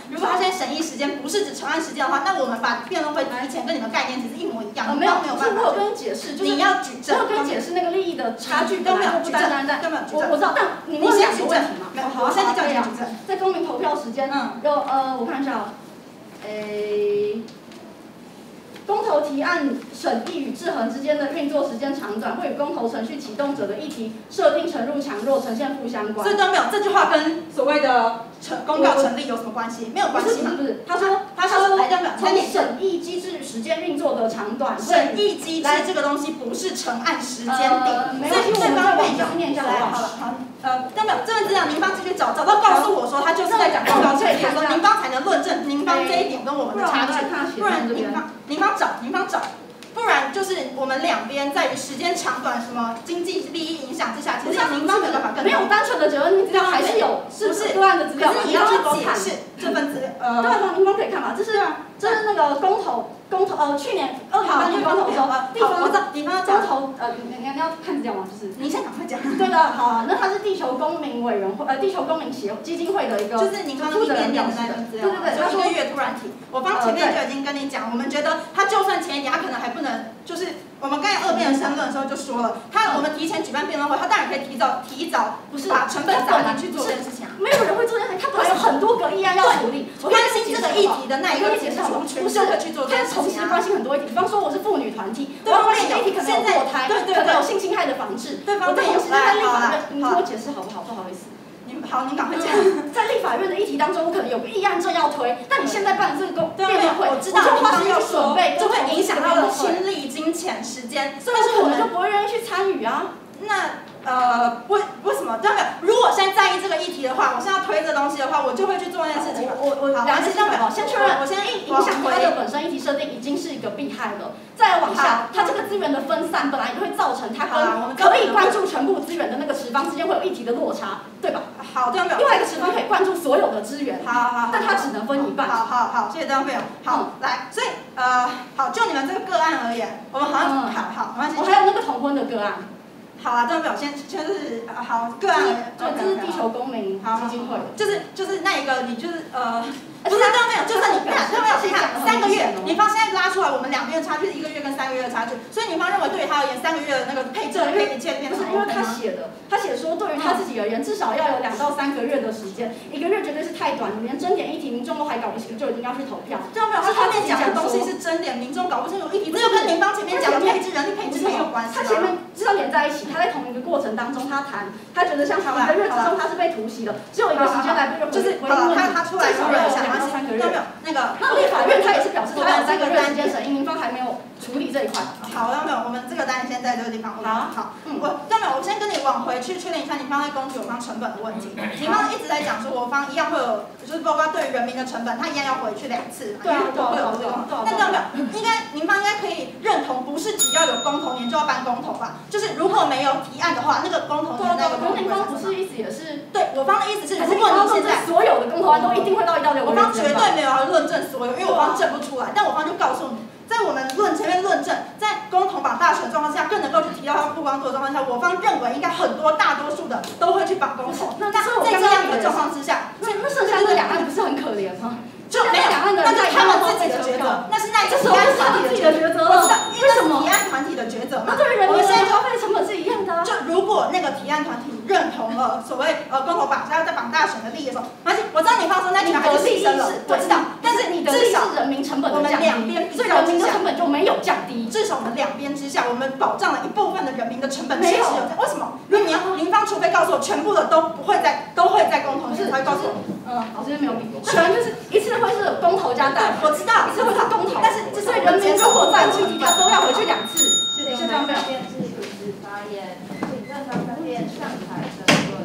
如果他现在审议时间不是指成案时间的话，那我们把辩论会提前跟你们概念其实一模一样。 呃，没有， 没有办法。 我有跟你解释，就是你要举证， 我有跟你解释那个利益的差距都没有不单单在，我我知道，但你你想举证嘛？ 没有， 好， 我现在叫这样你举证。 在公民投票时间， 嗯， 有呃，我看一下哦，诶。公投提案审议与制衡之间的运作时间长短，会与公投程序启动者的议题设定程度强弱呈现负相关。 所以都没有这句话跟所谓的成公告成立有什么关系？没有关系嘛？ 不是不是，他说他说来， 从审议机制时间运作的长短， 审议机制这个东西不是成案时间定， 没所以对方被讲念下来好了好。呃，但没有这份资料，您方继续找，找到告诉我说他就是在讲公告成立的时候，您方才能论证您方这一点跟我们的差距，不然您方您方找您方找。不然就是我们两边在于时间长短、什么经济利益影响之下，其实您方没有办法更没有单纯的结论资料，还是有是不是个案的资料？ 可是你要去解释这份资料，呃， 对啊，您方可以看嘛，这是这是那个公投公投呃去年二零八年公投的时候，地方我知道地方公投呃你你要看资料吗？就是你先赶快讲。 对的，好，那它是地球公民委员会呃地球公民协基金会的一个， 就是您刚刚一点点的那份资料， 对对对， 他一个月突然提，我方前面就已经跟你讲，我们觉得他就算前一点，他可能还不能就是。我们刚才二辩的申论的时候就说了，他我们提前举办辩论会，他当然可以提早提早不是把成本砸进去做这件事情啊。 没有人会做这件事情，他本来有很多个议案要处理。 关心这个议题的那一个解释族群就会去做这件事情啊。 他同时关心很多议题，比方说我是妇女团体，我关心的议题可能有堕胎， 对对可能有性侵害的防治。 对方同时在立法院，你好听我解释好不好？不好意思。 您好，您赶快讲。 在立法院的议题当中，我可能有个议案正要推，但你现在办这个公辩论会， 我知道就花时间去准备， 就会影响到了心力、金钱、时间， 但是我们就不会愿意去参与啊。 那呃，为为什么？对不对？如果我现在在意这个议题的话，我现在要推这东西的话，我就会去做那件事情。 我我好， 了解这个，先确认， 我先影响它的本身议题设定已经是一个弊害了。再往下，它这个资源的分散本来就会造成它跟可以关注全部资源的那个持方之间会有议题的落差，对吧？ 好，对没有。 另外一个持方可以关注所有的资源， 好好好， 但它只能分一半。 好好好，谢谢张费勇。好，来，所以呃，好，就你们这个个案而言，我们好像好好，没关系。 我还有那个同婚的个案。 好啊，这个表现就是好个案， 对，这是地球公民基金会， 就是就是那一个，你就是呃，不是这样没有，就是你看，这没有，你看三个月，女方现在拉出来，我们两边的差距是一个月跟三个月的差距，所以女方认为对于他而言，三个月的那个配置可以切变成， 不是因为他写的，他写说对于他自己而言，至少要有两到三个月的时间，一个月绝对是太短，连争点议题民众都还搞不清楚，就一定要去投票。 这样没有，他后面讲的东西是争点，民众搞不清楚议题，这就跟民方前面讲的配置人力配置没有关系。 他前面知道连在一起，他在同一个过程当中，他谈，他觉得像一个月之中他是被突袭的，只有一个时间来对就是他他出来至少要有两到三个月。 那个那立法院他也是表示他有三个月时间审议，民方还没有处理这一块。 好，那没有，我们这个单先在这个地方。好，好，嗯，我那没有，我先跟你往回去确定一下，你方在攻击我方成本的问题。你方一直在讲说，我方一样会有，就是包括对于人民的成本，他一样要回去两次， 对啊， 都会有这个。那这样没有，应该您方应该可以认同，不是只要有公投年就要办公投吧？就是如果没有提案的话，那个公投年那个公投。 民方不是意思也是？ 对，我方的意思是， 如果你现在所有的公投案都一定会到一到六个月， 我方绝对没有要论证所有，因为我方证不出来，但我方就告诉你。在我们论前面论证，在公投绑大选状况下，更能够去提到他曝光度的状况下，我方认为应该很多大多数的都会去绑公投。那在这样的状况之下， 那那剩下这两岸不是很可怜吗？ 就没有，那是他们自己的抉择，那是那这是他们自己的抉择了。 因为什么？提案团体的抉择嘛。 那对于人民的消费成本是一样的啊。 就如果那个提案团体认同了所谓呃公投绑架在绑大选的利益的时候，而且我知道你方说那条还是牺牲了，我知道，但是你的至少人民成本我们两边所以人民的成本就没有降低。 至少我们两边之下，我们保障了一部分的人民的成本确实有在。为什么？因为你要民方除非告诉我全部的都不会在都会在公投年才会告诉我。 嗯，老师没有比，全就是一次会是公投加大， 我知道， 一次会是公投， 但是所以人民如果在乎议题，他都要回去两次。 谢谢张辩是主持发言，请正方分辩上台申论。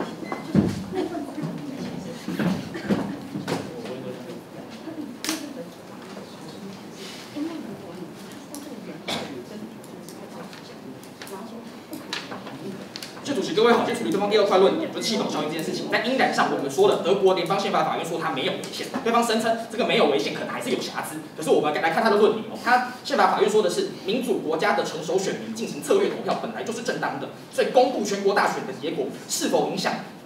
就主席各位好，先处理对方第二块论点，就是气保效应这件事情。在英染上，我们说了，德国联邦宪法法院说它没有违宪，对方声称这个没有违宪，可能还是有瑕疵。可是我们来看他的论点哦，他宪法法院说的是，民主国家的成熟选民进行策略投票本来就是正当的，所以公布全国大选的结果是否影响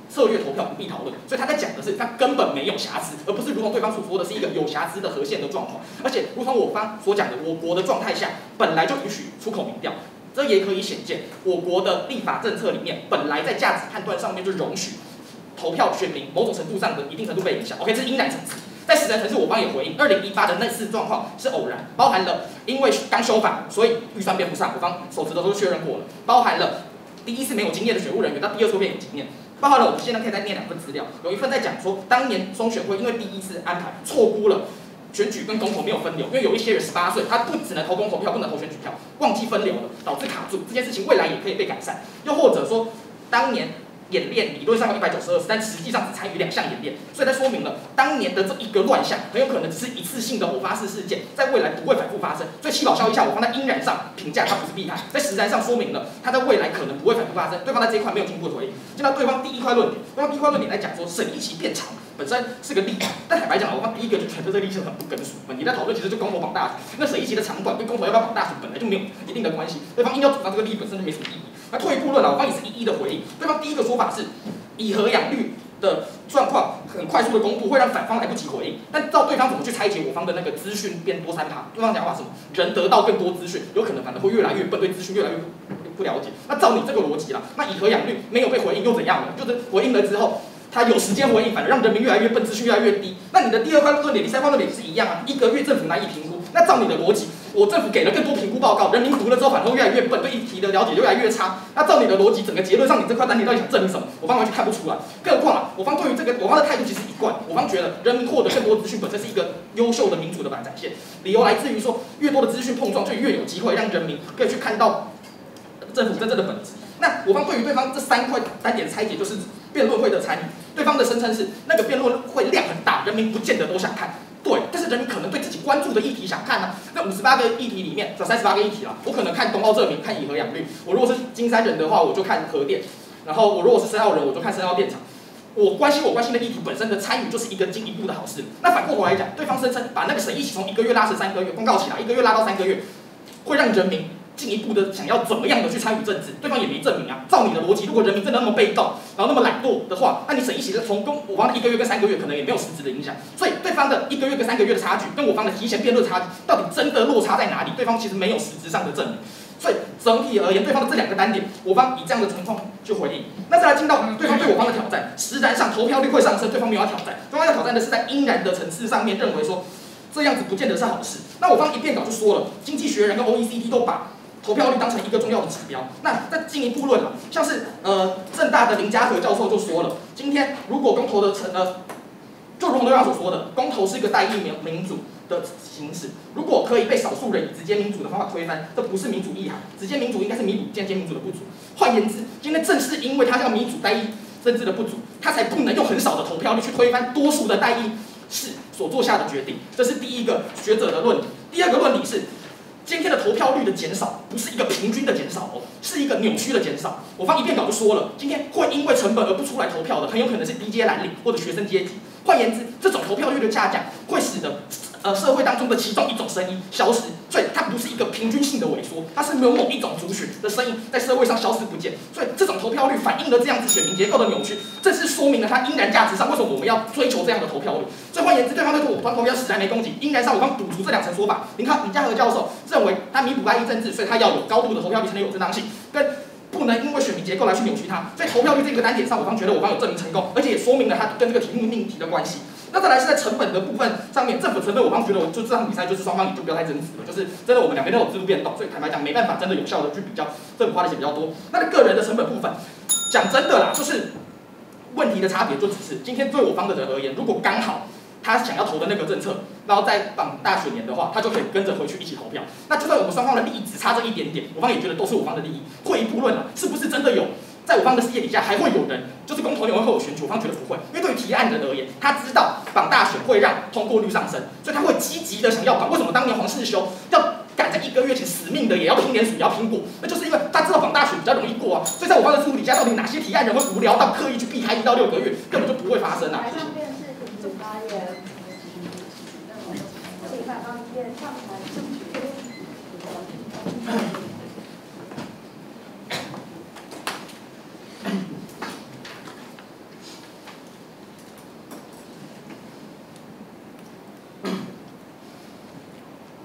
策略投票不必讨论，所以他在讲的是他根本没有瑕疵，而不是如同对方所说的是一个有瑕疵的合宪的状况。而且如同我方所讲的，我国的状态下本来就允许出口民调，这也可以显见我国的立法政策里面本来在价值判断上面就容许投票选民某种程度上的一定程度被影响。OK， 这是应然层次。在实然层次，我方也回应，二零一八的那次状况是偶然，包含了因为刚修法，所以预算编不上，我方手指头都确认过了，包含了第一次没有经验的选务人员到第二次变有经验。包含了我们现在可以再念两份资料，有一份在讲说，当年中选会因为第一次安排错估了选举跟公投没有分流，因为有一些人十八岁，他不只能投公投票，不能投选举票，忘记分流了，导致卡住。这件事情未来也可以被改善。又或者说，当年演练理论上有一百九十二次，但实际上只参与两项演练，所以它说明了当年的这一个乱象很有可能只是一次性的偶发式事件，在未来不会反复发生。所以七宝消一下，我放在应然上评价它不是弊害，在实然上说明了它在未来可能不会反复发生。对方在这一块没有进一步的回应。进到对方第一块论点，对方第一块论点来讲说审议期变长本身是个利益，但坦白讲，我方第一个就觉得这个利益是很不根属。你在讨论其实就公投绑大选，那审议期的长短跟公投要不要绑大选本来就没有一定的关系，对方硬要主张这个利益本身就没什么意义。那退一步论了，我方也是一一的回应。对方第一个说法是以核养绿的状况很快速的公布，会让反方来不及回应。但照对方怎么去拆解我方的那个资讯变多三趴，对方讲法是什么？人得到更多资讯，有可能反而会越来越笨，对资讯越来越不了解。那照你这个逻辑啦，那以核养绿没有被回应又怎样呢？就是回应了之后，他有时间回应，反而让人民越来越笨，资讯越来越低。那你的第二块论点、第三块论点是一样啊，一个月政府难以评估。那照你的逻辑，我政府给了更多评估报告，人民读了之后反而会越来越笨，对议题的了解越来越差。那照你的逻辑，整个结论上，你这块单点到底想证明什么？我方完全看不出来。更何况啊，我方对于这个，我方的态度其实一贯，我方觉得人民获得更多资讯本身是一个优秀的民主的展现。理由来自于说，越多的资讯碰撞，就越有机会让人民可以去看到政府真正的本质。那我方对于对方这三块单点拆解，就是辩论会的参与。对方的声称是那个辩论会量很大，人民不见得都想看。对，但是人民可能对自己关注的议题想看啊。那五十八个议题里面，这三十八个议题啦，我可能看冬奥证明，看以核养绿。我如果是金山人的话，我就看核电。然后我如果是深澳人，我就看深澳电厂。我关心我关心的议题本身的参与，就是一个进一步的好事。那反过头来讲，对方声称把那个审议期从一个月拉成三个月，公告起来一个月拉到三个月，会让人民进一步的想要怎么样的去参与政治，对方也没证明啊。照你的逻辑，如果人民真的那么被动，然后那么懒惰的话，那你审议期从公我方的一个月跟三个月可能也没有实质的影响。所以对方的一个月跟三个月的差距，跟我方的提前辩论差距，到底真的落差在哪里？对方其实没有实质上的证明。所以整体而言，对方的这两个单点，我方以这样的情况去回应。那再来进到对方对我方的挑战，实然上投票率会上升，对方没有要挑战，对方要挑战的是在应然的层次上面认为说这样子不见得是好事。那我方一辩稿就说了，经济学人跟 O E C D 都把投票率当成一个重要的指标。那再进一步论啊，像是呃政大的林家和教授就说了，今天如果公投的成呃，就如同对方所说的，公投是一个代议民民主的形式，如果可以被少数人以直接民主的方法推翻，这不是民主意涵。直接民主应该是弥补间接民主的不足。换言之，今天正是因为它叫民主代议政治的不足，它才不能用很少的投票率去推翻多数的代议士所做下的决定。这是第一个学者的论点。第二个论点是，今天的投票率的减少不是一个平均的减少哦，是一个扭曲的减少。我方一辩稿就说了，今天会因为成本而不出来投票的，很有可能是低阶蓝领或者学生阶级。换言之，这种投票率的下降会使得呃社会当中的其中一种声音消失，所以它不是一个平均性的萎缩，它是没有某一种族群的声音在社会上消失不见。所以这种投票率反映了这样子选民结构的扭曲，这是说明了它应然价值上为什么我们要追求这样的投票率。所以换言之，对方对我方投票实在没攻击，应然上我方补足这两层说法。林康林家和教授认为他弥补代议政治，所以他要有高度的投票率才能有正当性，跟不能因为选民结构来去扭曲它。所以投票率这个单点上，我方觉得我方有证明成功，而且也说明了它跟这个题目命题的关系。那再来是在成本的部分上面，政府承认我方觉得，我就这场比赛就是双方也就不要太争执了，就是真的我们两边都有制度变动，所以坦白讲没办法真的有效的去比较，政府花的钱比较多。那个人的成本部分，讲真的啦，就是问题的差别就只是今天对我方的人而言，如果刚好他想要投的那个政策，然后在绑大选年的话，他就可以跟着回去一起投票。那就算我们双方的利益只差这一点点，我方也觉得都是我方的利益。退一步论啊，是不是真的有？在我方的视野底下，还会有人就是公投联会后有选举，我方觉得不会，因为对于提案人而言，他知道绑大选会让通过率上升，所以他会积极的想要绑。为什么当年黄世修要赶在一个月前死命的也要拼联署，也要拼过？那就是因为他知道绑大选比较容易过啊。所以在我方的制度底下，到底哪些提案人会无聊到刻意去避开一到六个月，根本就不会发生啊。 请发言，请反方辩上台证据。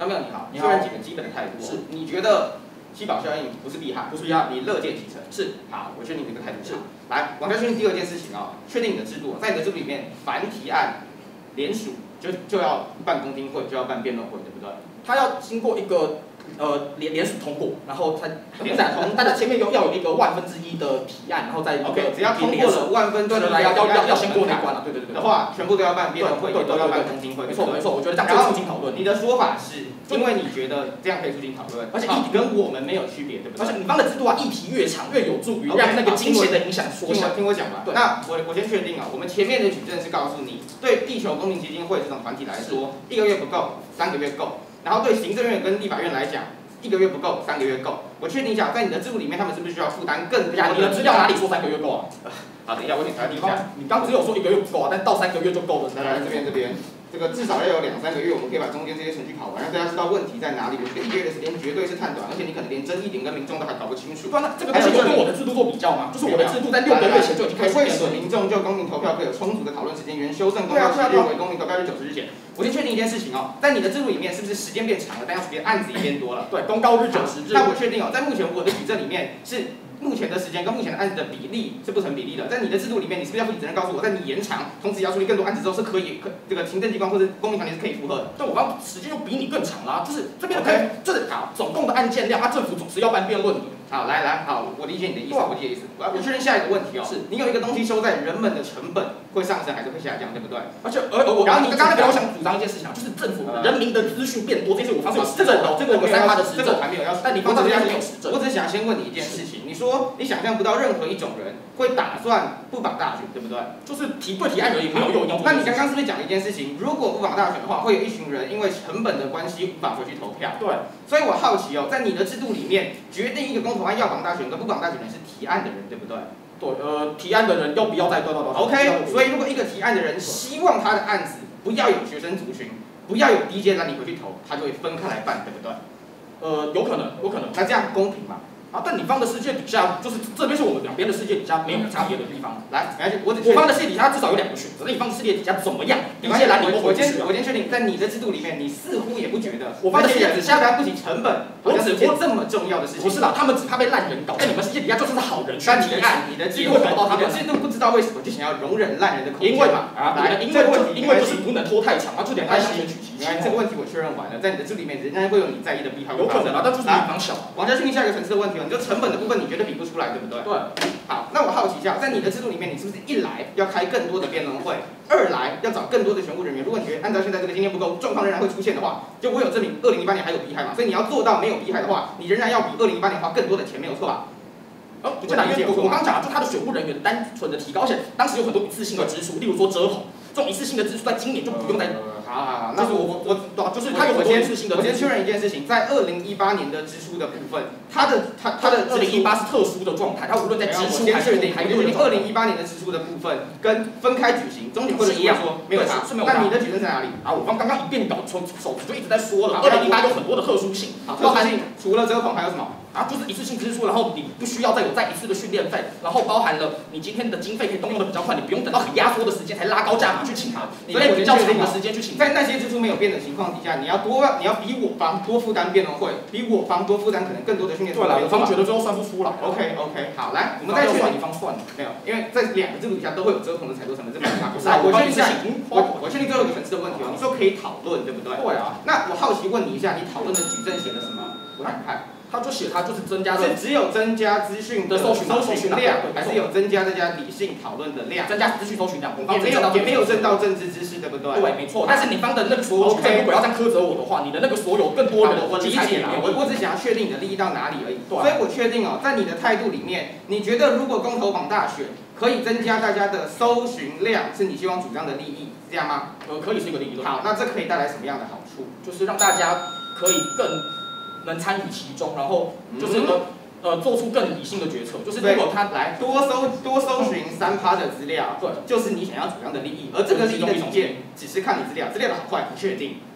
庙你好， 你好确认几个基本的态度。 是， 你觉得吸保效应不是弊害， 不是弊害， 你乐见其成。 是， 好，我确定你这个态度是。 来，往下确定第二件事情啊、哦，确定你的制度，在你的制度里面，凡提案联署就就要办公听会，就要办辩论会，对不对？ 它要经过一个呃联联署通过，然后它联署通，它的前面有要有一个万分之一的提案，然后再 OK， 只要通过了万分之一对对对，要要要要先过那关了，对对对的话，全部都要办辩论会， 对都要办公听会， 没错没错，我觉得这样可以促进讨论。 你的说法是，因为你觉得这样可以促进讨论，而且议题跟我们没有区别，对不对？ 而且你方的制度啊，议题越长越有助于让那个金钱的影响缩小。 听我讲吧。那我我先确定啊，我们前面的举证是告诉你，对地球公民基金会这种团体来说，一个月不够，三个月够。然后对行政院跟立法院来讲，一个月不够，三个月够。我确定一下，在你的制度里面，他们是不是需要负担更多的？ 你的资料哪里说三个月够啊？ 好，等一下，我检查一下。 你刚只有说一个月不够啊，但到三个月就够了。 来来，这边这边。这个至少要有两三个月，我们可以把中间这些程序跑完，让大家知道问题在哪里。我觉得一个月的时间绝对是太短，而且你可能连争议点跟民众都还搞不清楚。 对啊，那这个东西有跟我的制度做比较吗？就是我的制度在六个月前就已经开始会使民众就公民投票会有充足的讨论时间，原修正公告期日为公民投票日九十日前。我先确定一件事情哦，在你的制度里面是不是时间变长了，但要处理的案子也变多了？ 对，公告日九十日。 那我确定哦，在目前我的举证里面是。目前的时间跟目前的案子的比例是不成比例的，在你的制度里面，你是不是要负起责任告诉我，在你延长，同时也要处理更多案子之后，是可以可这个行政机关或者公民团体是可以符合的？ 但我刚时间又比你更长啦、啊，就是这边的 okay, 就是好，总共的案件量，啊，政府总是要办辩论的。 好，来来，好，我理解你的意思，我理解意思。我我确认下一个问题哦，是你有一个东西修在，人们的成本会上升还是会下降，对不对？ 而且而我，然后你刚刚我想主张一件事情啊，就是政府人民的资讯变多，这是我方是有实证的，这个我三趴的实证， 这个我还没有要， 但你方这边没有实证。 我只是想先问你一件事情，你说你想象不到任何一种人会打算不绑大选，对不对？ 就是提对提案而已，没有用。 那你刚刚是不是讲了一件事情？如果不绑大选的话，会有一群人因为成本的关系无法回去投票。 对。 所以我好奇哦，在你的制度里面，决定一个公投案要绑大选跟不绑大选的是提案的人，对不对？ 对，呃，提案的人要不要再对到多少 ？OK， 所以如果一个提案的人希望他的案子不要有学生族群，不要有低阶让你回去投，他就会分开来办，对不对？ 呃，有可能，有可能。 那这样公平吗？ 啊，但你方的世界底下，就是这边是我们两边的世界底下没有差别的地方。 来，没关系，我只我方的世界底下至少有两个选择，那你方的世界底下怎么样？一些蓝你我我先我先确定，在你的制度里面，你似乎也不觉得我方的世界底下担不起成本， 我只做这么重要的事情。 不是啦，他们只怕被烂人搞，在你们世界底下就是好人。 但你的你的制度搞到他们，制度不知道为什么就想要容忍烂人的空间。 因为嘛，啊， 来， 因为问题，因为就是不能拖太长啊，就两岸相选取其轻。 这个问题我确认完了，在你的制度里面，仍然会有你在意的弊害。 有可能啊，但就是地方小。 王家俊下一个层次的问题哦，你就成本的部分。你觉得比不出来，对不对？ 对。 好，那我好奇一下，在你的制度里面，你是不是一来要开更多的辩论会，二来要找更多的选务人员？如果你觉得按照现在这个经验不够，状况仍然会出现的话，就我有证明，二零一八年还有弊害嘛？所以你要做到没有弊害的话，你仍然要比二零一八年花更多的钱，没有错吧？ 哦，就哪因为我我刚讲了，就他的选务人员单纯的提高，而且当时有很多一次性的支出，例如说折红，这种一次性的支出在今年就不用再。 好好好，那我我我就是他有很多一次性的。 我先确认一件事情，在二零一八年的支出的部分，它的它它的二零一八是特殊的状态，它无论在支出还是还是二零一八年的支出的部分跟分开举行，中选会的一样说没有差， 是没有差。 那你的举证在哪里？ 啊，我方刚刚一遍稿从手指就一直在说了，二零一八有很多的特殊性， 包含除了折红还有什么？ 啊，就是一次性支出，然后你不需要再有再一次的训练费，然后包含了你今天的经费可以动用的比较快，你不用等到很压缩的时间才拉高价码去请他，你可以比较长的时间去请。 在那些支出没有变的情况底下，你要多你要比我方多负担辩论会，比我方多负担可能更多的训练。 对了，我方觉得最后算不出来。 OK OK， 好，来，我们再算你方算没有，因为在两个制度底下都会有折红的采购成本，这没差。 不是， 我确定下我我确定最后一个层次的问题哦，你说可以讨论，对不对？ 对啊。 那我好奇问你一下，你讨论的举证写了什么？我想看。 他就写他就是增加是只有增加资讯的搜寻搜寻量，还是有增加大家理性讨论的量？ 增加资讯搜寻量， 也没有也没有增到政治知识，对不对？ 对，没错。但是你方的那个所有，如果要这样苛责我的话，你的那个所有更多人， 我理解了，我我只想要确定你的利益到哪里而已。 对。 所以我确定哦，在你的态度里面，你觉得如果公投绑大选可以增加大家的搜寻量，是你希望主张的利益，是这样吗？ 呃，可以是一个利益。 好，那这可以带来什么样的好处？ 就是让大家可以更能参与其中，然后就是呢，呃，做出更理性的决策。就是如果他来多搜多搜寻三趴的资料，对，就是你想要主张的利益，而这个利益的条件只是看你资料，资料的好坏不确定，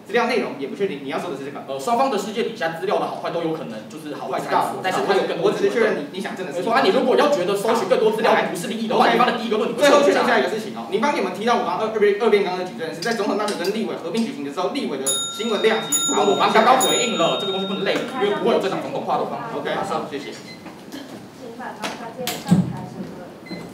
资料内容也不确定。你要说的是这个？ 呃，双方的世界底下资料的好坏都有可能就是好坏参数，但是它有更多。 我只是确认你你想证的是。 没错啊，你如果要觉得搜取更多资料不是利益的话，你发的第一个论点。 最后确定下一个事情哦，你刚刚有没有提到我刚二二辩二辩刚刚的举证是在总统大选跟立委合并举行的时候，立委的新闻量其实不跟我们刚刚回应了，这个东西不能类比，因为不会有这场总统化的方法。 OK， 好，谢谢。 请反方他接上台审核。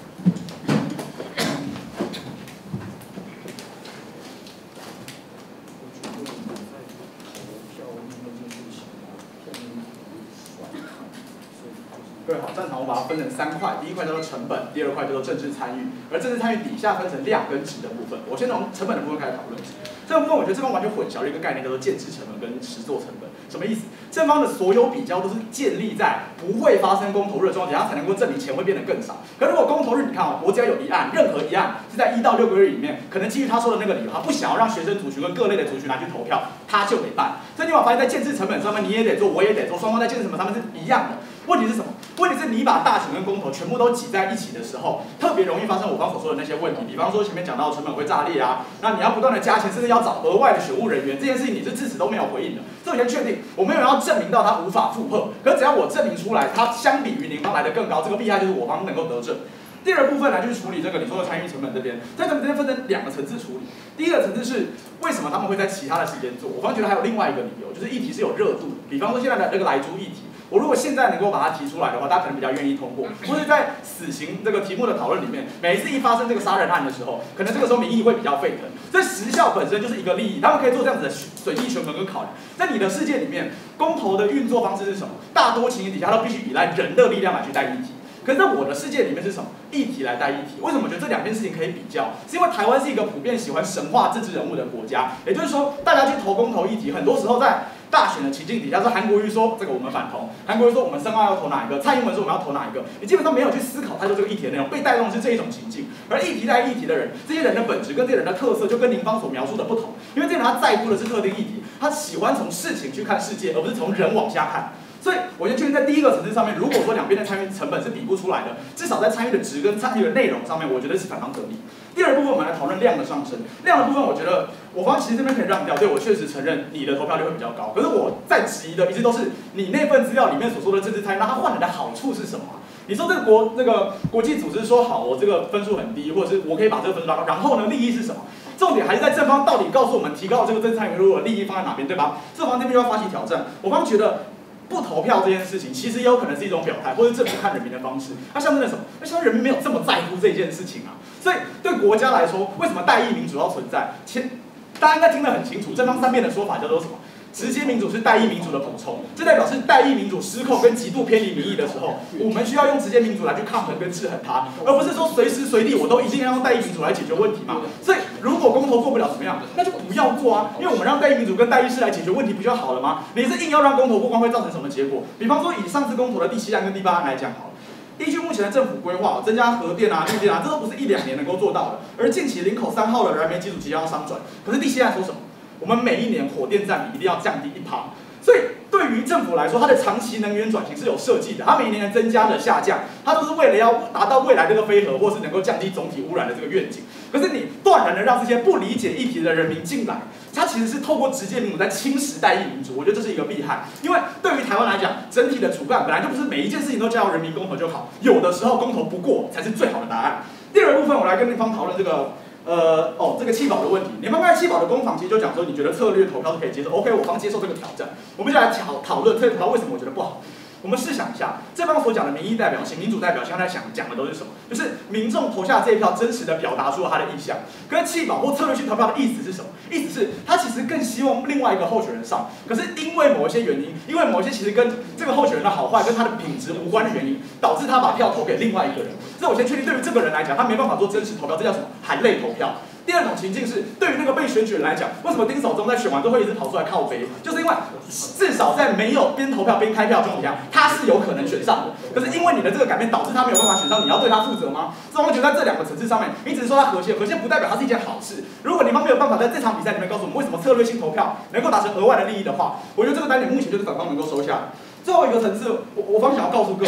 各位好，战场我把它分成三块，第一块叫做成本，第二块叫做政治参与，而政治参与底下分成量跟值的部分。我先从成本的部分开始讨论。这个部分我觉得这方完全混淆了一个概念，叫做建制成本跟实作成本。什么意思？正方的所有比较都是建立在不会发生公投日的状况下，它才能够证明钱会变得更少。可如果公投日，你看哦，我只要有一案，任何一案是在一到六个月里面，可能基于他说的那个理由，他不想要让学生族群跟各类的族群拿去投票，他就得办。所以你有发现，在建制成本上面你也得做，我也得做，双方在建制成本上面是一样的。问题是什么？问题是你把大选跟公投全部都挤在一起的时候，特别容易发生我刚所说的那些问题。比方说前面讲到成本会炸裂啊，那你要不断的加钱，甚至要找额外的选务人员，这件事情你是至始都没有回应的。这我先确定，我没有要证明到他无法负荷，可只要我证明出来，他相比于您方来的更高，这个弊害就是我方能够得证。第二部分呢，就是处理这个你说的参与成本这边，在这边分成两个层次处理。第一个层次是为什么他们会在其他的时间做？我方觉得还有另外一个理由，就是议题是有热度的。比方说现在的这个莱猪议题，我如果现在能够把它提出来的话，大家可能比较愿意通过。或者在死刑这个题目的讨论里面，每一次一发生这个杀人案的时候，可能这个时候民意会比较沸腾。这时效本身就是一个利益，他们可以做这样子的损益权衡跟考量。在你的世界里面，公投的运作方式是什么？大多情形底下都必须依赖人的力量来去带议题。可是在我的世界里面是什么？议题来带议题。为什么我觉得这两件事情可以比较？是因为台湾是一个普遍喜欢神话政治人物的国家，也就是说，大家去投公投议题，很多时候在大选的情境底下，是韩国瑜说这个我们反同，韩国瑜说我们深澳要投哪一个，蔡英文说我们要投哪一个，你基本上没有去思考他就这个议题的内容，被带动的是这一种情境。而议题带议题的人，这些人的本质跟这些人的特色就跟您方所描述的不同，因为这些人他在乎的是特定议题，他喜欢从事情去看世界，而不是从人往下看。所以，我先确定在第一个层次上面，如果说两边的参与成本是比不出来的，至少在参与的值跟参与的内容上面，我觉得是反方得利。第二部分我们来讨论量的上升，量的部分我觉得我方其实这边可以让掉，对我确实承认你的投票率会比较高，可是我在质疑的一直都是你那份资料里面所说的政治参与，那它换来的好处是什么？你说这个国那个国际组织说好，我这个分数很低，或者是我可以把这个分数拉高，然后呢，利益是什么？重点还是在正方到底告诉我们提高这个政治参与如果利益放在哪边，对吧？这方这边要发起挑战，我方觉得。不投票这件事情，其实也有可能是一种表态，或者政府看人民的方式。它象征着什么？那象征人民没有这么在乎这件事情啊。所以对国家来说，为什么代议民主要存在？前大家应该听得很清楚，正方三辩的说法叫做什么？直接民主是代议民主的补充，这代表是代议民主失控跟极度偏离民意的时候，我们需要用直接民主来去抗衡跟制衡它，而不是说随时随地我都一定要用代议民主来解决问题嘛。所以如果公投做不了怎么样，那就不要做啊，因为我们让代议民主跟代议士来解决问题不就好了吗？你是硬要让公投过关会造成什么结果？比方说以上次公投的第七案跟第八案来讲好了。依据目前的政府规划，增加核电啊、绿电啊，这都不是一两年能够做到的。而近期林口三号的燃煤机组即将要商转，可是第七案说什么？我们每一年火电占比一定要降低一趴，所以对于政府来说，它的长期能源转型是有设计的，它每一年的增加的下降，它都是为了要达到未来这个非核或是能够降低总体污染的这个愿景。可是你断然的让这些不理解议题的人民进来，它其实是透过直接民主在侵蚀代议民主，我觉得这是一个弊害。因为对于台湾来讲，整体的主干本来就不是每一件事情都交由人民公投就好，有的时候公投不过才是最好的答案。第二个部分，我来跟对方讨论这个。呃哦，这个弃保的问题，你们刚才弃保的攻防其实就讲说，你觉得策略投票是可以接受 ，OK， 我方接受这个挑战，我们就来讨讨论策略投票为什么我觉得不好。我们试想一下，这方所讲的民意代表性、民主代表性，刚才想讲的都是什么？就是民众投下这一票，真实的表达出了他的意向。跟弃保或策略性投票的意思是什么？意思是他其实更希望另外一个候选人上，可是因为某一些原因，因为某一些其实跟这个候选人的好坏跟他的品质无关的原因，导致他把票投给另外一个人。这我先确定，对于这个人来讲，他没办法做真实投票，这叫什么？含泪投票。第二种情境是，对于那个被选举人来讲，为什么丁守中在选完之后会一直跑出来靠背？就是因为至少在没有边投票边开票的情况下，他是有可能选上的。可是因为你的这个改变导致他没有办法选上，你要对他负责吗？所以我觉得在这两个层次上面，你只是说他和谐，和谐不代表它是一件好事。如果你方没有办法在这场比赛里面告诉我们为什么策略性投票能够达成额外的利益的话，我觉得这个单点目前就是反方能够收下。最后一个层次，我我方想要告诉各位，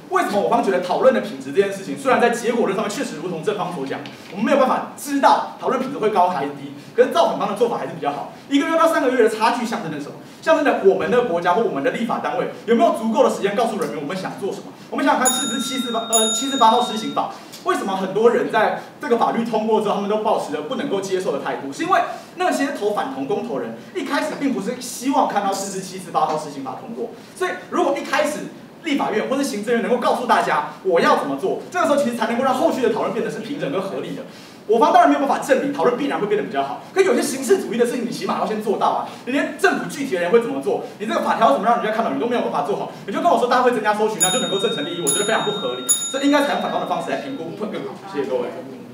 为什么我方觉得讨论的品质这件事情，虽然在结果论上面确实如同正方所讲，我们没有办法知道讨论品质会高还是低，可是造反方的做法还是比较好。一个月到三个月的差距象征着什么？象征着我们的国家或我们的立法单位有没有足够的时间告诉人民我们想做什么？我们想想看，四之七四八呃七四八号施行法，为什么很多人在这个法律通过之后，他们都抱持着不能够接受的态度？是因为那些投反同公投人一开始并不是希望看到四之七四八号施行法通过，所以如果一开始立法院或者行政院能够告诉大家我要怎么做，这个时候其实才能够让后续的讨论变得是平整跟合理的。我方当然没有办法证明讨论必然会变得比较好，可有些形式主义的事情你起码要先做到啊！你连政府具体的人会怎么做，你这个法条怎么让人家看到，你都没有办法做好，你就跟我说大家会增加搜寻，那就能够证成利益，我觉得非常不合理。这应该采用反方的方式来评估会更好。谢谢各位。